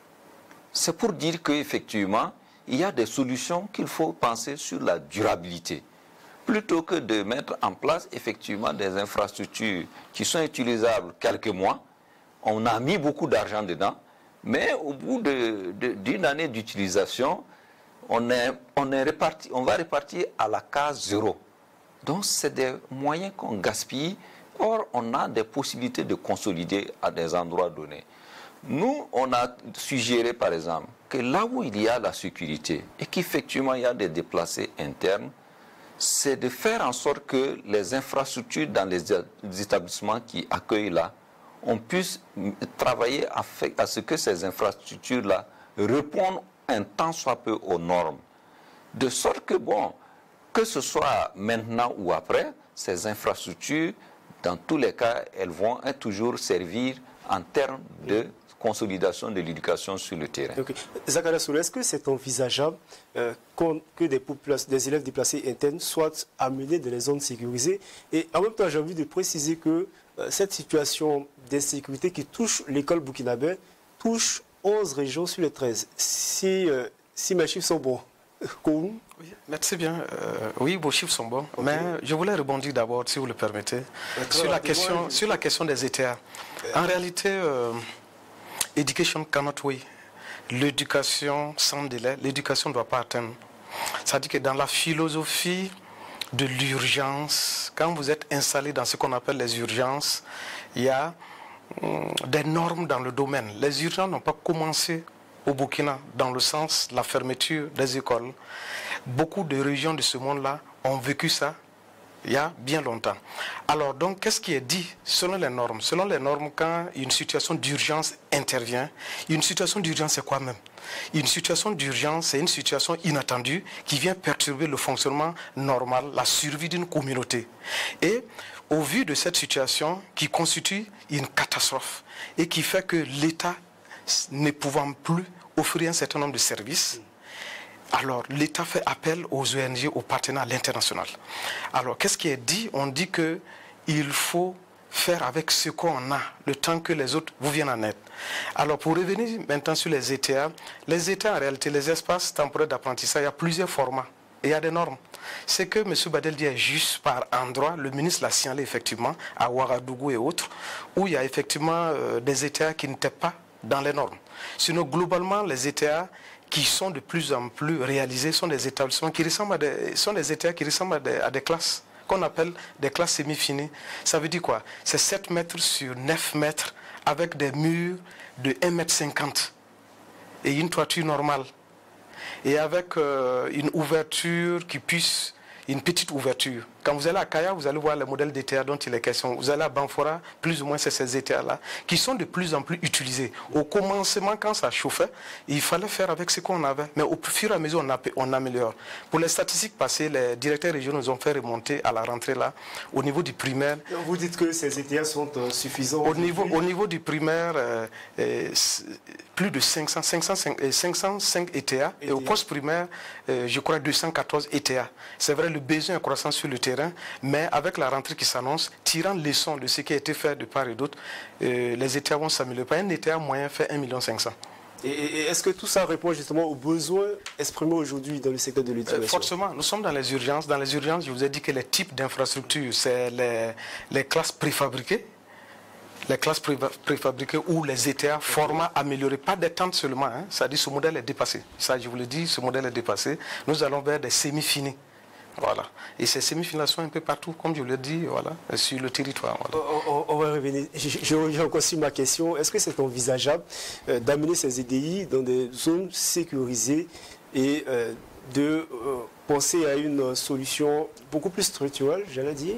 C'est pour dire qu'effectivement, il y a des solutions qu'il faut penser sur la durabilité. Plutôt que de mettre en place effectivement des infrastructures qui sont utilisables quelques mois, on a mis beaucoup d'argent dedans, mais au bout d'une de, de, année d'utilisation, on, on, on va répartir à la case zéro. Donc c'est des moyens qu'on gaspille. Or, on a des possibilités de consolider à des endroits donnés. Nous, on a suggéré, par exemple, que là où il y a la sécurité et qu'effectivement il y a des déplacés internes, c'est de faire en sorte que les infrastructures dans les établissements qui accueillent là, on puisse travailler à, fait, à ce que ces infrastructures-là répondent un tant soit peu aux normes. De sorte que, bon, que ce soit maintenant ou après, ces infrastructures, dans tous les cas, elles vont toujours servir en termes de consolidation de l'éducation sur le terrain. Okay. Zakaria Soulé, est-ce que c'est envisageable euh, que des, des élèves déplacés internes soient amenés dans les zones sécurisées? Et en même temps, j'ai envie de préciser que euh, cette situation d'insécurité qui touche l'école burkinabé touche onze régions sur les treize. Si, euh, si mes chiffres sont bons. Oui, merci bien. Euh, oui, vos chiffres sont bons. Okay. Mais je voulais rebondir d'abord, si vous le permettez, sur la, question, sur la question des E T A. En réalité, euh, education cannot wait. L'éducation sans délai, l'éducation ne doit pas attendre. C'est-à-dire que dans la philosophie de l'urgence, quand vous êtes installé dans ce qu'on appelle les urgences, il y a hum, des normes dans le domaine. Les urgences n'ont pas commencé au Burkina, dans le sens de la fermeture des écoles. Beaucoup de régions de ce monde-là ont vécu ça il y a bien longtemps. Alors, donc, qu'est-ce qui est dit selon les normes? Selon les normes, quand une situation d'urgence intervient, une situation d'urgence, c'est quoi même? Une situation d'urgence, c'est une situation inattendue qui vient perturber le fonctionnement normal, la survie d'une communauté. Et au vu de cette situation qui constitue une catastrophe et qui fait que l'État, ne pouvant plus offrir un certain nombre de services, alors l'État fait appel aux O N G, aux partenaires à l'international. Alors qu'est-ce qui est dit? On dit qu'il faut faire avec ce qu'on a, le temps que les autres vous viennent en aide. Alors pour revenir maintenant sur les E T A, les E T A en réalité, les espaces temporaires d'apprentissage, il y a plusieurs formats et il y a des normes. C'est que M. Badel dit est juste par endroit, le ministre l'a signalé effectivement à Ouagadougou et autres, où il y a effectivement euh, des E T A qui n'étaient pas dans les normes. Sinon, globalement, les E T A qui sont de plus en plus réalisés sont des établissements qui ressemblent à des, sont des E T A qui ressemblent à des, à des classes qu'on appelle des classes semi-finies. Ça veut dire quoi? C'est sept mètres sur neuf mètres avec des murs de un mètre cinquante et une toiture normale. Et avec euh, une ouverture qui puisse une petite ouverture. Quand vous allez à Kaya, vous allez voir le modèle d'E T A dont il est question. Vous allez à Banfora, plus ou moins c'est ces E T A-là, qui sont de plus en plus utilisés. Au commencement, quand ça chauffait, il fallait faire avec ce qu'on avait. Mais au fur et à mesure, on, on améliore. Pour les statistiques passées, les directeurs régionaux nous ont fait remonter à la rentrée là, au niveau du primaire. Vous dites que ces E T A sont euh, suffisants? Au niveau, au niveau du primaire, euh, euh, plus de cinq cents, cinq cent cinq, cinq cent cinq E T A. Et au post-primaire, euh, je crois deux cent quatorze E T A. C'est vrai, le besoin est croissant sur le terrain. Mais avec la rentrée qui s'annonce, tirant leçon de ce qui a été fait de part et d'autre, euh, les E T A vont s'améliorer. Un E T A moyen fait un million cinq cents mille. Et, et est-ce que tout ça répond justement aux besoins exprimés aujourd'hui dans le secteur de l'éducation? euh, Forcément, nous sommes dans les urgences. Dans les urgences, je vous ai dit que les types d'infrastructures, c'est les, les classes préfabriquées, les classes préfabriquées ou les E T A, format amélioré, pas des tentes seulement. Hein. Ça dit ce modèle est dépassé. Ça, je vous le dis, ce modèle est dépassé. Nous allons vers des semi-finis. Voilà. Et ces semi-finales sont un peu partout, comme je l'ai dit, voilà, sur le territoire. Voilà. On, on, on va revenir. Je, je reviens encore sur ma question. Est-ce que c'est envisageable euh, d'amener ces E D I dans des zones sécurisées et euh, de euh, penser à une solution beaucoup plus structurelle, j'allais dire?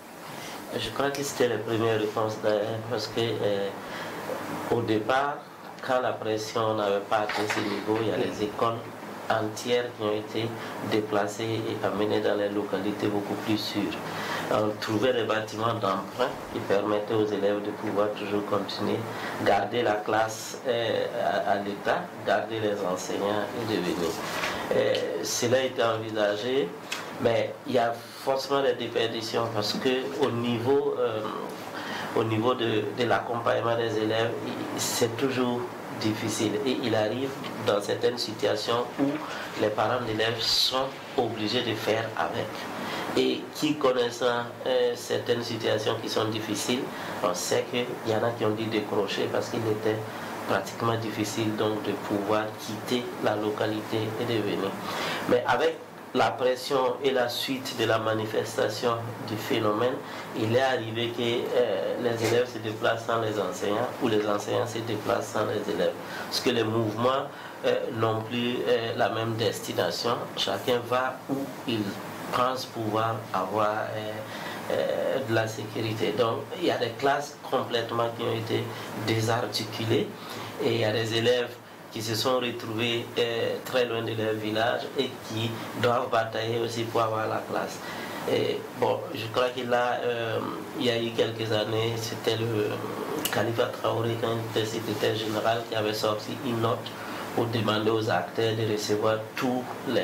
Je crois que c'était la première réponse d'ailleurs, parce que euh, au départ, quand la pression n'avait pas atteint ce niveau, il y a les écoles entières qui ont été déplacées et amenées dans les localités beaucoup plus sûres. On trouvait des bâtiments d'emprunt qui permettaient aux élèves de pouvoir toujours continuer, garder la classe euh, à, à l'état, garder les enseignants et de venir. Euh, cela a été envisagé, mais il y a forcément des déperditions parce qu'au niveau, euh, au niveau de, de l'accompagnement des élèves, c'est toujours difficile et il arrive dans certaines situations où les parents d'élèves sont obligés de faire avec. Et qui connaissant euh, certaines situations qui sont difficiles, on sait qu'il y en a qui ont dû décrocher parce qu'il était pratiquement difficile donc de pouvoir quitter la localité et de venir. Mais avec la pression et la suite de la manifestation du phénomène, il est arrivé que euh, les élèves se déplacent sans les enseignants ou les enseignants se déplacent sans les élèves. Parce que les mouvements euh, n'ont plus euh, la même destination. Chacun va où il pense pouvoir avoir euh, euh, de la sécurité. Donc il y a des classes complètement qui ont été désarticulées et il y a des élèves qui se sont retrouvés euh, très loin de leur village et qui doivent batailler aussi pour avoir la classe. Et bon, je crois qu'il euh, y a eu quelques années, c'était le Khalifa Traoré, quand il était secrétaire général, qui avait sorti une note pour demander aux acteurs de recevoir tous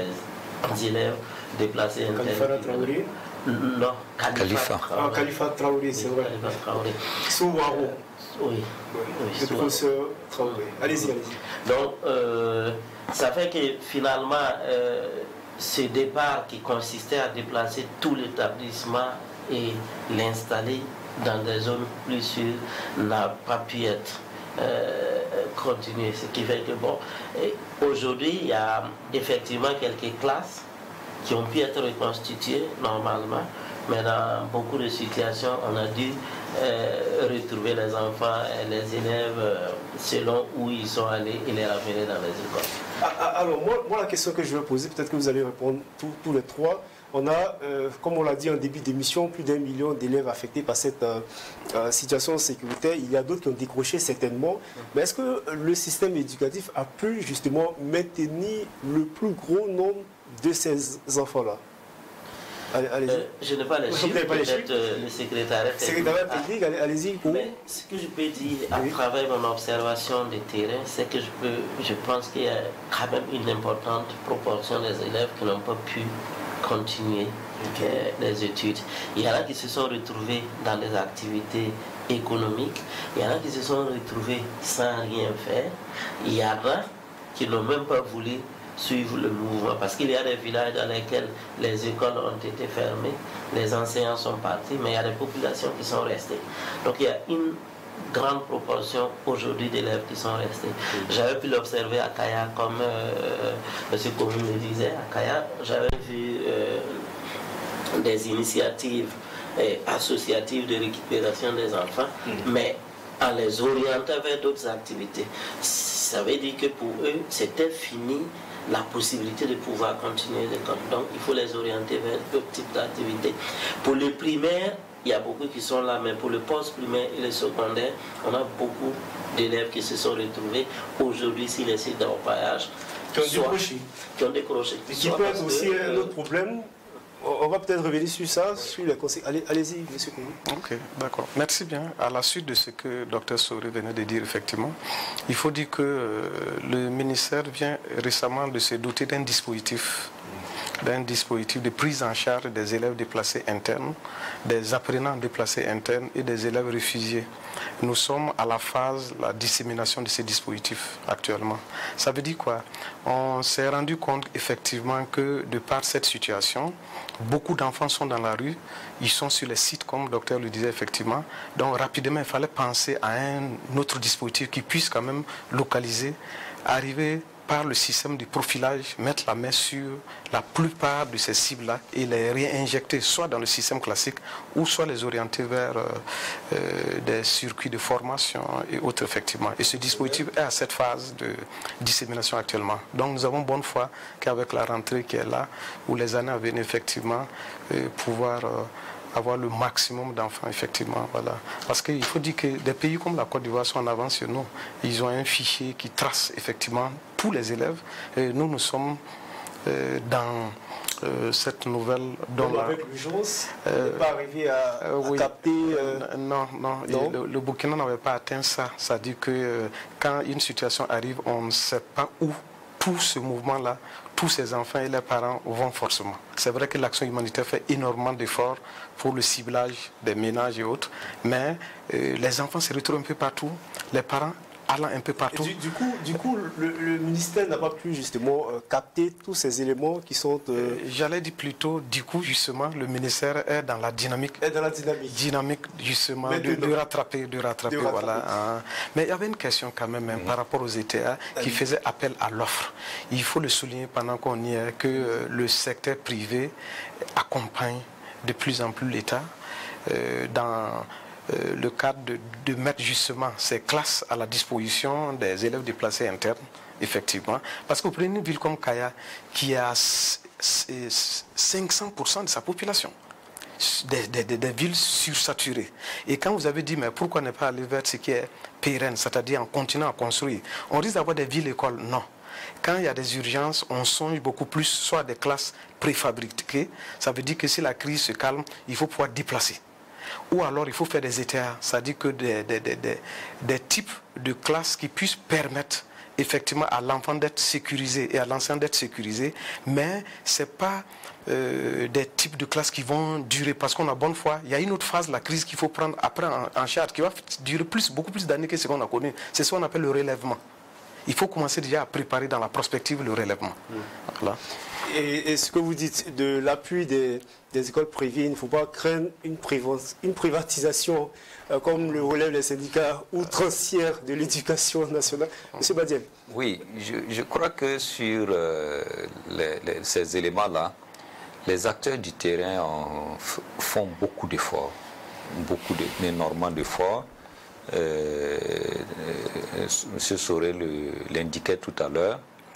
les élèves déplacés. Khalifa Traoré? Non, Khalifa. Ah, Khalifa Traoré, c'est vrai. Khalifa Traoré. Souwaro. Oui. oui. Le professeur Traoré. Allez-y, allez-y. Donc, euh, ça fait que finalement, euh, ce départ qui consistait à déplacer tout l'établissement et l'installer dans des zones plus sûres n'a pas pu être euh, continué. Ce qui fait que, bon, aujourd'hui, il y a effectivement quelques classes qui ont pu être reconstituées normalement, mais dans beaucoup de situations, on a dû euh, retrouver les enfants et les élèves euh, selon où ils sont allés et les ramener dans les écoles. Ah, alors, moi, moi, la question que je vais poser, peut-être que vous allez répondre tous, tous les trois. On a, euh, comme on l'a dit en début d'émission, plus d'un million d'élèves affectés par cette euh, euh, situation sécuritaire. Il y a d'autres qui ont décroché certainement. Mais est-ce que le système éducatif a pu justement maintenir le plus gros nombre de ces enfants-là? Allez, allez-y. Euh, je n'ai pas les chiffres, peut-être euh, le secrétariat secrétariat technique, allez, allez-y. Mais ce que je peux dire à oui. travers mon observation de terrain, c'est que je, peux, je pense qu'il y a quand même une importante proportion des élèves qui n'ont pas pu continuer okay. euh, les études. Il y en a qui se sont retrouvés dans des activités économiques, il y en a qui se sont retrouvés sans rien faire, il y en a qui n'ont même pas voulu suivre le mouvement, parce qu'il y a des villages dans lesquels les écoles ont été fermées, les enseignants sont partis, mais il y a des populations qui sont restées. Donc il y a une grande proportion aujourd'hui d'élèves qui sont restés. J'avais pu l'observer à Kaya, comme euh, M. Komi me disait, à Kaya, j'avais vu euh, des initiatives euh, associatives de récupération des enfants, mmh. mais en les orientant vers d'autres activités. Ça veut dire que pour eux, c'était fini la possibilité de pouvoir continuer l'école. Donc il faut les orienter vers d'autres types d'activités. Pour les primaires, il y a beaucoup qui sont là, mais pour le post-primaire et le secondaire, on a beaucoup d'élèves qui se sont retrouvés aujourd'hui sur les sites d'orpaillage. Qui ont décroché. Qui ont décroché. Et qui peut être aussi un autre problème. On va peut-être revenir sur ça, sur les conseils. Allez, allez-y, monsieur Koumou. Ok, d'accord. Merci bien. À la suite de ce que le docteur Soré venait de dire, effectivement, il faut dire que euh, le ministère vient récemment de se doter d'un dispositif, d'un dispositif de prise en charge des élèves déplacés internes, des apprenants déplacés internes et des élèves réfugiés. Nous sommes à la phase de la dissémination de ces dispositifs actuellement. Ça veut dire quoi? On s'est rendu compte effectivement que de par cette situation, beaucoup d'enfants sont dans la rue, ils sont sur les sites comme le docteur le disait effectivement. Donc rapidement, il fallait penser à un autre dispositif qui puisse quand même localiser, arriver par le système de profilage, mettre la main sur la plupart de ces cibles-là et les réinjecter soit dans le système classique ou soit les orienter vers euh, euh, des circuits de formation et autres effectivement. Et ce dispositif est à cette phase de dissémination actuellement. Donc nous avons bonne foi qu'avec la rentrée qui est là, ou les années à venir effectivement, euh, pouvoir... Euh, avoir le maximum d'enfants, effectivement. Voilà. Parce qu'il faut dire que des pays comme la Côte d'Ivoire sont en avance sur nous. Ils ont un fichier qui trace effectivement tous les élèves. Et nous, nous sommes euh, dans euh, cette nouvelle... Donc avec l'urgence, euh, on n'est pas arrivé à, euh, oui. à capter... Euh... Non, non, non. Le, le Burkina n'avait pas atteint ça. C'est-à-dire que euh, quand une situation arrive, on ne sait pas où tout ce mouvement-là, tous ces enfants et les parents vont forcément. C'est vrai que l'action humanitaire fait énormément d'efforts pour le ciblage des ménages et autres, mais euh, les enfants se retrouvent un peu partout, les parents allant un peu partout. Du, du coup, du coup le, le ministère n'a pas pu justement euh, capter tous ces éléments qui sont... Euh... Euh, J'allais dire plutôt, du coup, justement, le ministère est dans la dynamique. Est dans la dynamique. Dynamique, justement, de, de rattraper, de rattraper, de voilà. rattraper. Hein. Mais il y avait une question quand même, hein, mmh. par rapport aux E T A, qui mmh. faisait appel à l'offre. Il faut le souligner pendant qu'on y est, que euh, le secteur privé accompagne de plus en plus l'État euh, dans... Euh, le cadre de, de mettre justement ces classes à la disposition des élèves déplacés internes, effectivement. Parce que vous prenez une ville comme Kaya, qui a cinq cents pour cent de sa population, des, des, des villes sursaturées. Et quand vous avez dit, mais pourquoi ne pas aller vers ce qui est pérenne, c'est-à-dire en continuant à construire, on risque d'avoir des villes-écoles? Non. Quand il y a des urgences, on songe beaucoup plus soit à des classes préfabriquées. Ça veut dire que si la crise se calme, il faut pouvoir déplacer. Ou alors il faut faire des E T A, c'est-à-dire que des, des, des, des, des types de classes qui puissent permettre effectivement à l'enfant d'être sécurisé et à l'enseignant d'être sécurisé, mais ce n'est pas euh, des types de classes qui vont durer, parce qu'on a bonne foi, il y a une autre phase de la crise qu'il faut prendre après en, en charge, qui va durer plus, beaucoup plus d'années que ce qu'on a connu. C'est ce qu'on appelle le relèvement. Il faut commencer déjà à préparer dans la prospective le relèvement. Mmh. Voilà. Et, et ce que vous dites de l'appui des, des écoles privées, il ne faut pas craindre une, une privatisation euh, comme le relèvent les syndicats outrancières de l'éducation nationale. Monsieur Badian. Oui, je, je crois que sur euh, les, les, ces éléments-là, les acteurs du terrain en, font beaucoup d'efforts, beaucoup de, énormément d'efforts. Euh, euh, M. Soré l'indiquait tout à l'heure.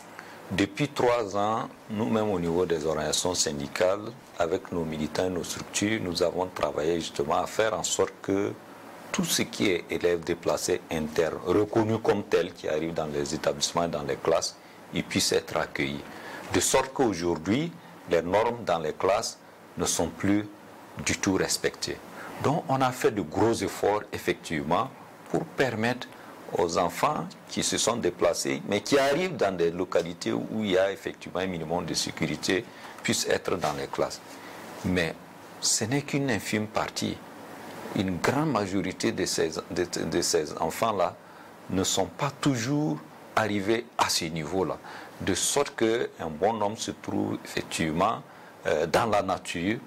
Depuis trois ans, nous-mêmes au niveau des organisations syndicales, avec nos militants et nos structures, nous avons travaillé justement à faire en sorte que tout ce qui est élèves déplacés internes, reconnus comme tels, qui arrivent dans les établissements et dans les classes, ils puissent être accueillis. De sorte qu'aujourd'hui, les normes dans les classes ne sont plus du tout respectées. Donc on a fait de gros efforts, effectivement, pour permettre aux enfants qui se sont déplacés, mais qui arrivent dans des localités où il y a effectivement un minimum de sécurité, puissent être dans les classes. Mais ce n'est qu'une infime partie. Une grande majorité de ces, de, de ces enfants-là ne sont pas toujours arrivés à ce niveau-là. De sorte qu'un bon homme se trouve effectivement euh, dans la nature,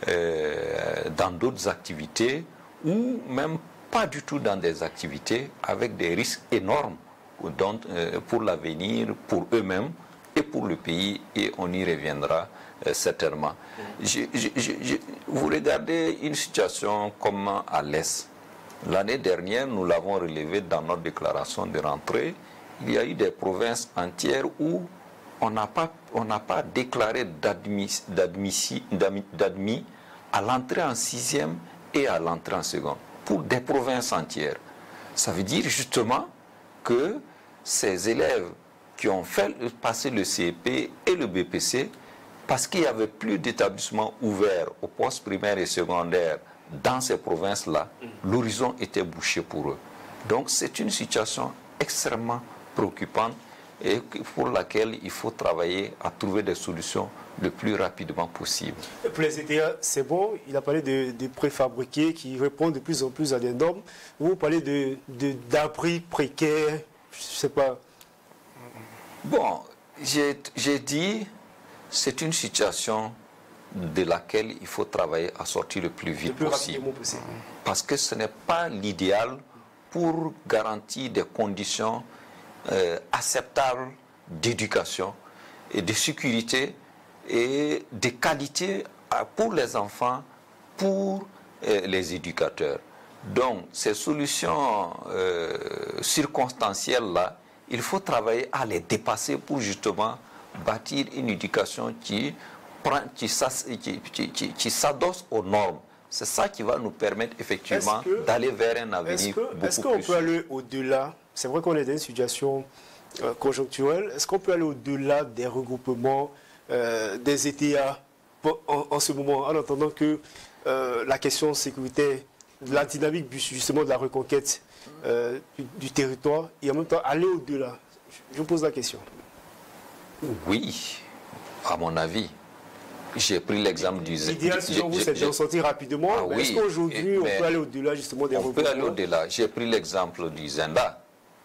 euh, dans d'autres activités, ou même pas du tout dans des activités avec des risques énormes dont, euh, pour l'avenir, pour eux-mêmes et pour le pays, et on y reviendra euh, certainement. Je, je, je, vous regardez une situation comme à l'Est. L'année dernière, nous l'avons relevé dans notre déclaration de rentrée, il y a eu des provinces entières où on n'a pas, on n'a pas déclaré d'admis, d'admis, d'admis à l'entrée en sixième et à l'entrée en seconde, pour des provinces entières. Ça veut dire justement que ces élèves qui ont fait passer le C E P et le B P C, parce qu'il n'y avait plus d'établissements ouverts aux postes primaires et secondaires dans ces provinces-là, l'horizon était bouché pour eux. Donc c'est une situation extrêmement préoccupante et pour laquelle il faut travailler à trouver des solutions le plus rapidement possible. Et pour les E T A, c'est bon, il a parlé de, de préfabriqués qui répondent de plus en plus à des normes. Vous parlez de, de, d'abris précaires, je ne sais pas. Bon, j'ai, j'ai dit, c'est une situation de laquelle il faut travailler à sortir le plus vite le plus possible. possible. Parce que ce n'est pas l'idéal pour garantir des conditions euh, acceptables d'éducation et de sécurité et de qualité pour les enfants, pour euh, les éducateurs. Donc, ces solutions euh, circonstancielles-là, il faut travailler à les dépasser pour justement bâtir une éducation qui, prend, qui, qui, qui, qui s'adosse aux normes. C'est ça qui va nous permettre effectivement d'aller vers un avenir est-ce que, beaucoup est-ce qu'on plus... peut aller au-delà? C'est vrai qu'on est dans une situation euh, conjoncturelle. Est-ce qu'on peut aller au-delà des regroupements euh, des E T A en, en ce moment, en attendant que euh, la question sécuritaire, la dynamique justement de la reconquête euh, du, du territoire, et en même temps aller au-delà? Je vous pose la question. Oui, à mon avis. J'ai pris l'exemple du... L'idéal, selon vous, c'est d'en sortir rapidement. Ah, oui, est-ce qu'aujourd'hui, on peut aller au-delà justement des regroupements? On peut aller au-delà. J'ai pris l'exemple du Zenda.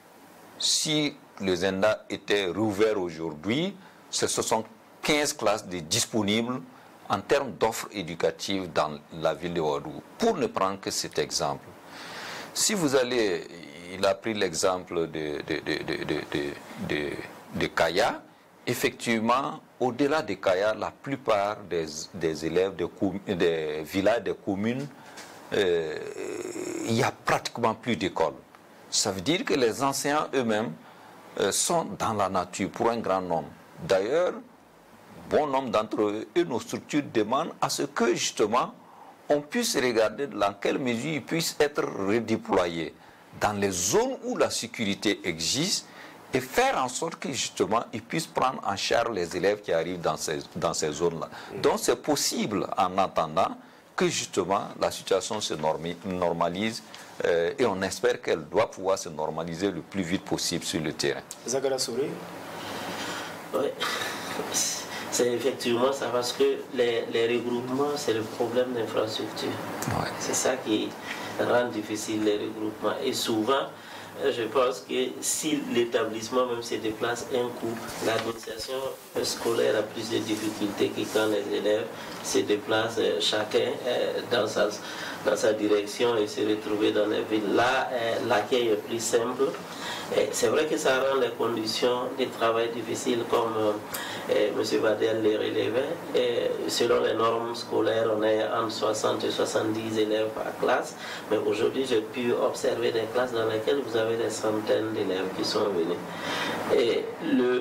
Si le Zenda était rouvert aujourd'hui, ce sont quinze classes de disponibles en termes d'offres éducatives dans la ville de Ouadou. Pour ne prendre que cet exemple. Si vous allez... Il a pris l'exemple de, de, de, de, de, de, de, de Kaya. Effectivement, au-delà de Kaya, la plupart des, des élèves des, des villages, des communes, euh, il n'y a pratiquement plus d'écoles. Ça veut dire que les enseignants eux-mêmes euh, sont dans la nature pour un grand nombre. D'ailleurs, bon nombre d'entre eux et nos structures demandent à ce que justement on puisse regarder dans quelle mesure ils puissent être redéployés dans les zones où la sécurité existe, et faire en sorte que justement ils puissent prendre en charge les élèves qui arrivent dans ces, dans ces zones-là. Donc c'est possible en attendant que justement la situation se normalise euh, et on espère qu'elle doit pouvoir se normaliser le plus vite possible sur le terrain. Zagala Souri. Oui, c'est effectivement ça parce que les, les regroupements, c'est le problème d'infrastructure. Ouais. C'est ça qui rend difficile les regroupements. Et souvent, je pense que si l'établissement même se déplace un coup, l'administration scolaire a plus de difficultés que quand les élèves se déplacent chacun dans sa, dans sa direction et se retrouvent dans les villes. Là, l'accueil est plus simple. C'est vrai que ça rend les conditions de travail difficiles, comme eh, M. Badel les relevait. Et selon les normes scolaires, on est entre soixante et soixante-dix élèves par classe. Mais aujourd'hui, j'ai pu observer des classes dans lesquelles vous avez des centaines d'élèves qui sont venus. Et le,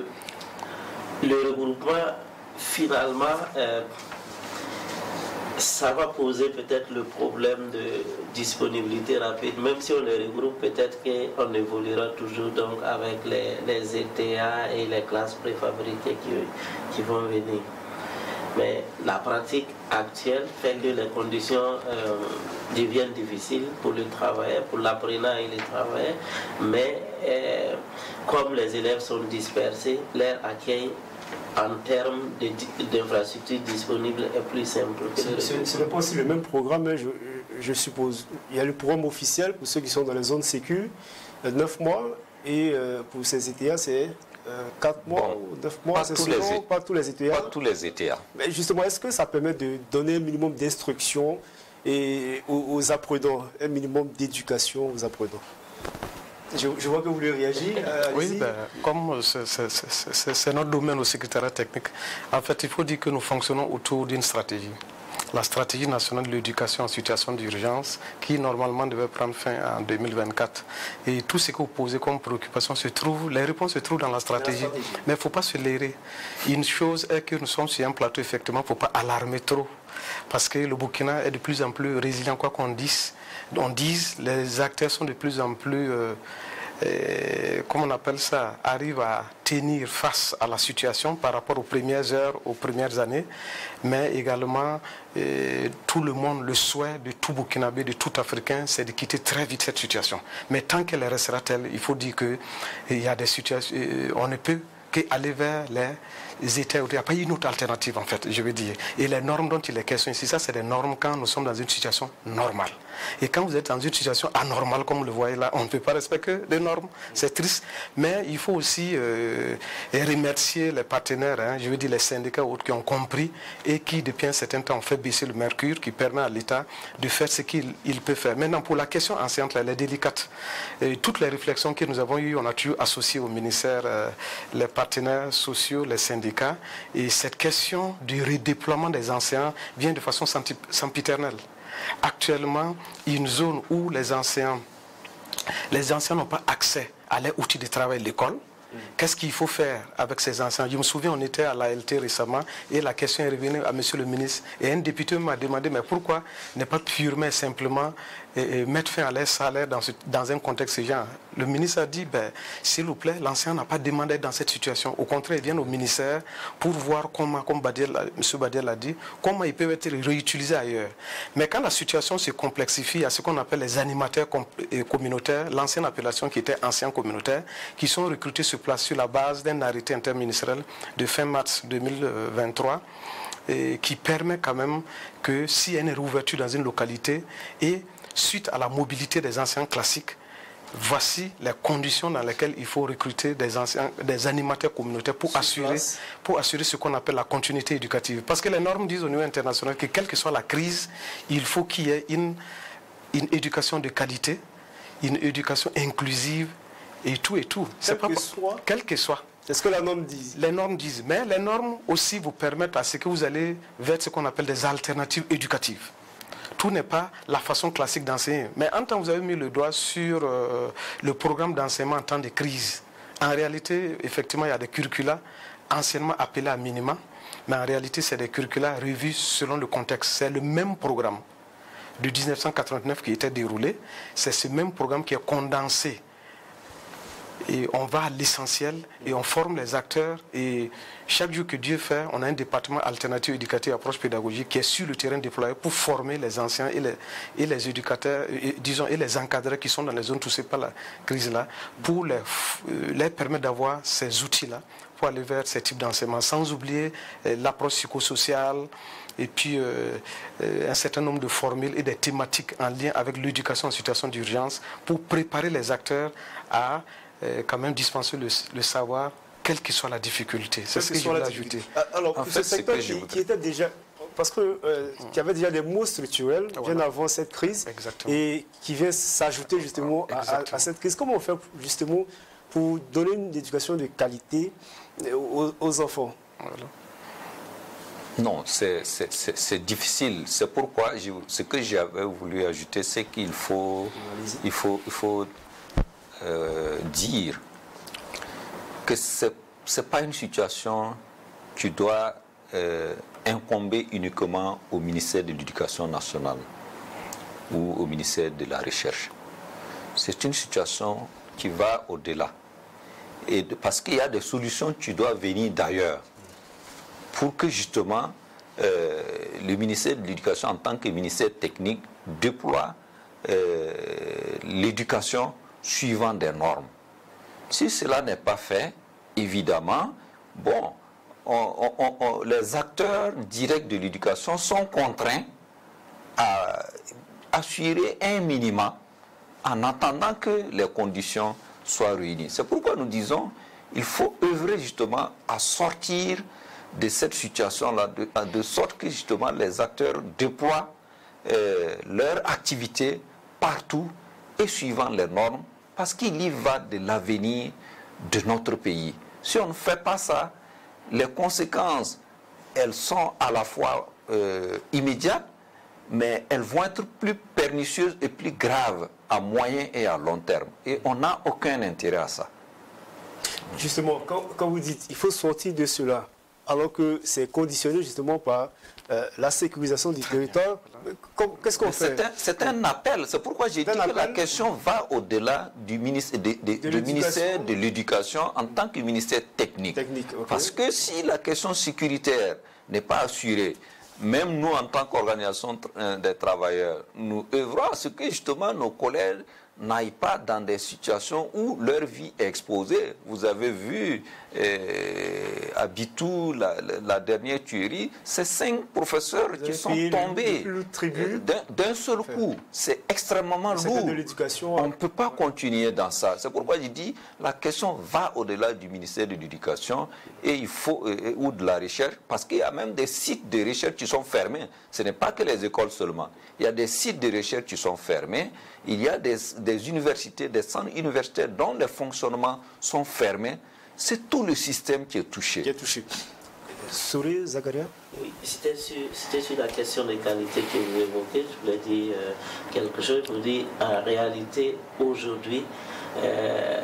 le regroupement, finalement, euh, ça va poser peut-être le problème de disponibilité rapide. Même si on les regroupe, peut-être qu'on évoluera toujours donc avec les, les E T A et les classes préfabriquées qui, qui vont venir. Mais la pratique actuelle fait que les conditions euh, deviennent difficiles pour le travail, pour l'apprenant et le travail. Mais euh, comme les élèves sont dispersés, leur accueil en termes d'infrastructures disponibles est plus simple. Ce n'est pas aussi le même programme, je, je suppose. Il y a le programme officiel pour ceux qui sont dans les zones sécu, neuf mois, et pour ces E T A, c'est quatre mois bon, ou neuf mois, c'est souvent pas tous les E T A. Pas tous les E T A. Mais justement, est-ce que ça permet de donner un minimum d'instruction et aux, aux apprenants, un minimum d'éducation aux apprenants? Je, je vois que vous voulez réagir. Euh, oui, ben, comme c'est notre domaine au secrétariat technique, en fait, il faut dire que nous fonctionnons autour d'une stratégie. la stratégie nationale de l'éducation en situation d'urgence qui normalement devait prendre fin en deux mille vingt-quatre. Et tout ce que vous posez comme préoccupation se trouve, les réponses se trouvent dans la stratégie. La stratégie. Mais il ne faut pas se leurrer. Une chose est que nous sommes sur un plateau, effectivement, il ne faut pas alarmer trop. Parce que le Burkina est de plus en plus résilient, quoi qu'on dise. On dise, les acteurs sont de plus en plus... Euh, Et, comment on appelle ça, arrive à tenir face à la situation par rapport aux premières heures, aux premières années, mais également et, tout le monde, le souhait de tout Burkinabé, de tout Africain, c'est de quitter très vite cette situation. Mais tant qu'elle restera telle, il faut dire qu'il y a des situations, on ne peut qu'aller vers les États. Il n'y a pas une autre alternative en fait, je veux dire. Et les normes dont il est question ici, ça c'est des normes quand nous sommes dans une situation normale. Et quand vous êtes dans une situation anormale, comme vous le voyez là, on ne peut pas respecter les normes. C'est triste. Mais il faut aussi euh, remercier les partenaires, hein, je veux dire les syndicats autres qui ont compris et qui, depuis un certain temps, ont fait baisser le mercure, qui permet à l'État de faire ce qu'il il peut faire. Maintenant, pour la question enseignante, là, elle est délicate. Et toutes les réflexions que nous avons eues, on a toujours associé au ministère euh, les partenaires sociaux, les syndicats. Et cette question du redéploiement des enseignants vient de façon sempiternelle. Actuellement, une zone où les enseignants, les enseignants n'ont pas accès à leurs outils de travail de l'école. Qu'est-ce qu'il faut faire avec ces enseignants? Je me souviens, on était à l'A L T récemment et la question est revenue à monsieur le ministre. Et un député m'a demandé, mais pourquoi ne pas purement simplement et, et mettre fin à leur salaire dans, ce, dans un contexte genre? Le ministre a dit, ben, s'il vous plaît, l'enseignant n'a pas demandé dans cette situation. Au contraire, il vient au ministère pour voir comment, comme Badiel, M. Badiel l'a dit, comment ils peuvent être réutilisés ailleurs. Mais quand la situation se complexifie, il y a ce qu'on appelle les animateurs communautaires, l'ancienne appellation qui était ancien communautaire, qui sont recrutés sur place sur la base d'un arrêté interministériel de fin mars deux mille vingt-trois et qui permet quand même que s'il y a une réouverture dans une localité et suite à la mobilité des enseignants classiques, voici les conditions dans lesquelles il faut recruter des, anciens, des animateurs communautaires pour assurer, pour assurer ce qu'on appelle la continuité éducative. Parce que les normes disent au niveau international que quelle que soit la crise, il faut qu'il y ait une, une éducation de qualité, une éducation inclusive et tout et tout. Quel que soit. Quel que soit. C'est ce que la norme dit. Les normes disent. Mais les normes aussi vous permettent à ce que vous allez vers ce qu'on appelle des alternatives éducatives. Tout n'est pas la façon classique d'enseigner. Mais en temps, vous avez mis le doigt sur euh, le programme d'enseignement en temps de crise. En réalité, effectivement, il y a des curricula anciennement appelés à minima, mais en réalité, c'est des curricula revus selon le contexte. C'est le même programme de mille neuf cent quatre-vingt-neuf qui était déroulé. C'est ce même programme qui est condensé. Et on va à l'essentiel et on forme les acteurs. Et chaque jour que Dieu fait, on a un département alternatif éducatif approche pédagogique qui est sur le terrain déployé pour former les anciens et les, et les éducateurs, et, disons, et les encadreurs qui sont dans les zones touchées par la crise-là, pour les, les permettre d'avoir ces outils-là pour aller vers ces types d'enseignement, sans oublier euh, l'approche psychosociale et puis euh, euh, un certain nombre de formules et des thématiques en lien avec l'éducation en situation d'urgence pour préparer les acteurs à Euh, quand même dispenser le, le savoir, quelle que soit la difficulté. C'est ce que je voulais ajouter. Alors, pour ce secteur qui, qui était déjà, parce que euh, mmh. qui avait déjà des mots structurels voilà. bien avant cette crise, Exactement. et qui vient s'ajouter justement à, à, à cette crise. Comment on fait justement pour donner une éducation de qualité aux, aux enfants? Voilà. Non, c'est difficile. C'est pourquoi je, ce que j'avais voulu ajouter, c'est qu'il faut, il faut, il faut Euh, dire que ce n'est pas une situation qui doit euh, incomber uniquement au ministère de l'Éducation nationale ou au ministère de la Recherche. C'est une situation qui va au-delà. Et de, parce qu'il y a des solutions qui doivent venir d'ailleurs pour que justement euh, le ministère de l'Éducation en tant que ministère technique déploie euh, l'éducation suivant des normes. Si cela n'est pas fait, évidemment, bon, on, on, on, les acteurs directs de l'éducation sont contraints à assurer un minimum en attendant que les conditions soient réunies. C'est pourquoi nous disons qu'il faut œuvrer justement à sortir de cette situation-là, de, de sorte que justement les acteurs déploient euh, leur activité partout et suivant les normes, parce qu'il y va de l'avenir de notre pays. Si on ne fait pas ça, les conséquences, elles sont à la fois euh, immédiates, mais elles vont être plus pernicieuses et plus graves à moyen et à long terme. Et on n'a aucun intérêt à ça. Justement, quand, quand vous dites qu'il faut sortir de cela, alors que c'est conditionné justement par euh, la sécurisation du territoire, qu'est-ce qu'on fait? C'est un, un appel, c'est pourquoi j'ai dit que la question va au-delà du ministère de, de, de, de ministère de l'Éducation en tant que ministère technique. technique okay. Parce que si la question sécuritaire n'est pas assurée, même nous en tant qu'organisation des travailleurs, nous œuvrons à ce que justement nos collègues n'aillent pas dans des situations où leur vie est exposée. Vous avez vu euh, à Bitou, la, la, la dernière tuerie, c'est cinq professeurs qui sont tombés euh, d'un seul coup. C'est extrêmement lourd. On ne peut pas continuer dans ça. C'est pourquoi je dis la question va au-delà du ministère de l'Éducation et il faut euh, ou de la recherche, parce qu'il y a même des sites de recherche qui sont fermés. Ce n'est pas que les écoles seulement. Il y a des sites de recherche qui sont fermés. Il y a des, des universités, des centres universitaires dont les fonctionnements sont fermés. C'est tout le système qui est touché. Qui est touché. Souri, Zakaria? Oui, c'était sur, sur la question des qualités que vous évoquez. Je voulais dire euh, quelque chose. Je vous dis, en réalité, aujourd'hui, euh,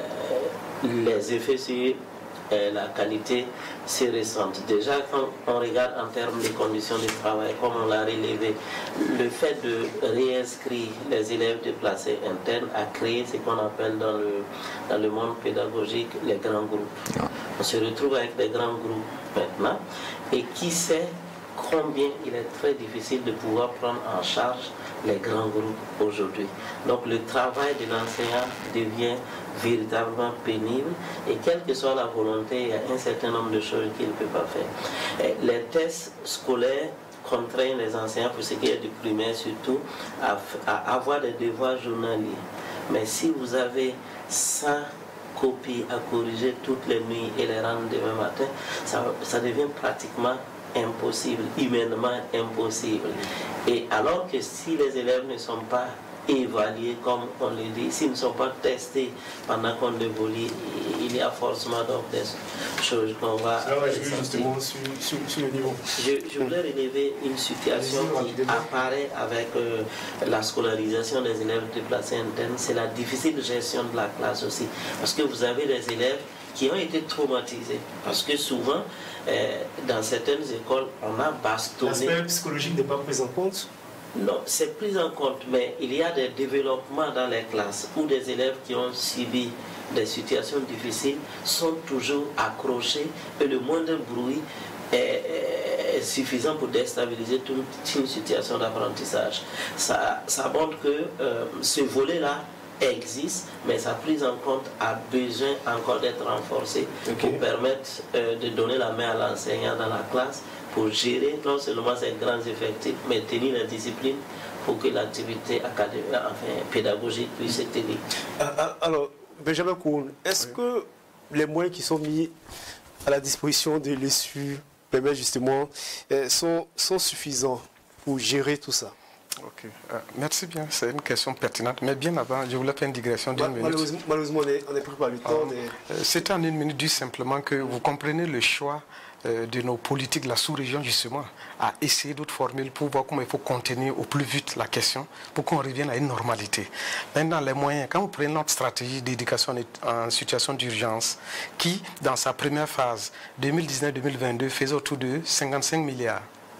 les effets sur euh, la qualité, c'est récent. Déjà, quand on regarde en termes de conditions de travail, comme on l'a relevé, le fait de réinscrire les élèves déplacés internes a créé ce qu'on appelle dans le, dans le monde pédagogique les grands groupes. On se retrouve avec des grands groupes maintenant, et qui sait combien il est très difficile de pouvoir prendre en charge les grands groupes aujourd'hui. Donc le travail de l'enseignant devient véritablement pénible, et quelle que soit la volonté, il y a un certain nombre de choses qu'il ne peut pas faire. Et les tests scolaires contraignent les enseignants, pour ce qui est du primaire surtout, à, à avoir des devoirs journaliers. Mais si vous avez cent copies à corriger toutes les nuits et les rendre demain matin, ça, ça devient pratiquement impossible, humainement impossible. Et alors que si les élèves ne sont pas évalués, comme on le dit, s'ils ne sont pas testés pendant qu'on évolue, il y a forcément donc des choses qu'on va... Ça va jouer justement sur, sur, sur le niveau. Je, je voulais relever une situation qui apparaît avec euh, la scolarisation des élèves déplacés internes, c'est la difficile gestion de la classe aussi. Parce que vous avez des élèves qui ont été traumatisés. Parce que souvent, euh, dans certaines écoles, on a bastonné... L'aspect psychologique n'est pas pris en compte? Non, c'est pris en compte, mais il y a des développements dans les classes où des élèves qui ont subi des situations difficiles sont toujours accrochés et le moindre bruit est, est suffisant pour déstabiliser toute une situation d'apprentissage. Ça, ça montre que euh, ce volet-là existe, mais sa prise en compte a besoin encore d'être renforcée okay. pour permettre euh, de donner la main à l'enseignant dans la classe pour gérer non seulement ces grands effectifs, mais tenir la discipline pour que l'activité académique, enfin pédagogique puisse se tenir. Alors, Benjamin Koun, est-ce oui. que les moyens qui sont mis à la disposition de l'E S U permettent justement, sont, sont suffisants pour gérer tout ça? Ok, euh, merci bien, c'est une question pertinente, mais bien avant, je voulais faire une digression d'une minute. Malheureusement, malheureusement, on est, on est pris par le temps. Ah, mais... C'était en une minute, dit simplement que vous comprenez le choix euh, de nos politiques de la sous-région, justement, à essayer d'autres formules pour voir comment il faut contenir au plus vite la question, pour qu'on revienne à une normalité. Maintenant, les moyens, quand vous prenez notre stratégie d'éducation en situation d'urgence, qui, dans sa première phase, deux mille dix-neuf deux mille vingt-deux, faisait autour de cinquante-cinq milliards.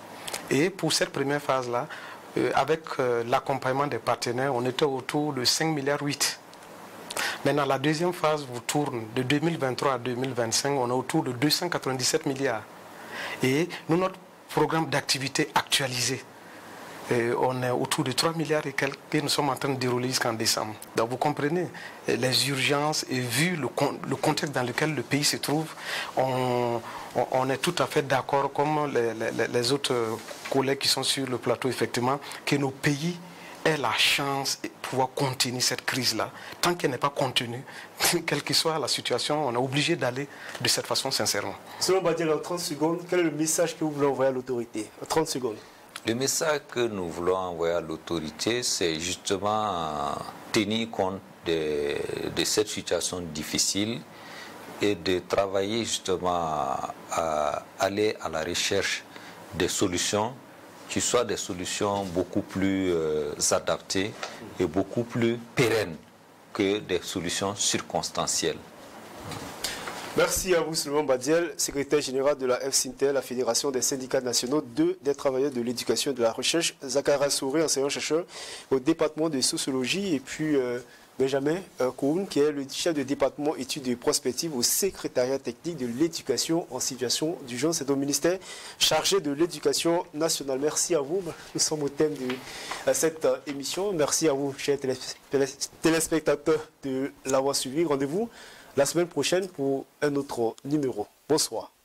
Et pour cette première phase-là, Euh, avec euh, l'accompagnement des partenaires, on était autour de cinq virgule huit milliards. Maintenant, la deuxième phase vous tourne de deux mille vingt-trois à deux mille vingt-cinq, on est autour de deux cent quatre-vingt-dix-sept milliards. Et nous, notre programme d'activité actualisé, euh, on est autour de trois milliards et quelques que nous sommes en train de dérouler jusqu'en décembre. Donc vous comprenez, les urgences et vu le, le contexte dans lequel le pays se trouve, on, on, on est tout à fait d'accord, comme les, les, les autres collègues qui sont sur le plateau, effectivement, que nos pays aient la chance de pouvoir contenir cette crise-là. Tant qu'elle n'est pas contenue, quelle que soit la situation, on est obligé d'aller de cette façon, sincèrement. Selon Badiel, en trente secondes, quel est le message que vous voulez envoyer à l'autorité? En trente secondes. Le message que nous voulons envoyer à l'autorité, c'est justement tenir compte de, de cette situation difficile et de travailler justement à aller à la recherche des solutions qui soient des solutions beaucoup plus euh, adaptées et beaucoup plus pérennes que des solutions circonstancielles. Merci à vous, Suleiman Badiel, secrétaire général de la F S I N T E L, la Fédération des syndicats nationaux de, des travailleurs de l'éducation et de la recherche. Zakaria Souré, enseignant-chercheur au département de sociologie, et puis euh, Benjamin euh, Koun, qui est le chef de département études et prospectives au secrétariat technique de l'éducation en situation d'urgence. C'est au ministère chargé de l'éducation nationale. Merci à vous. Nous sommes au thème de euh, cette euh, émission. Merci à vous, chers téléspectateurs, de l'avoir suivi. Rendez-vous la semaine prochaine pour un autre numéro. Bonsoir.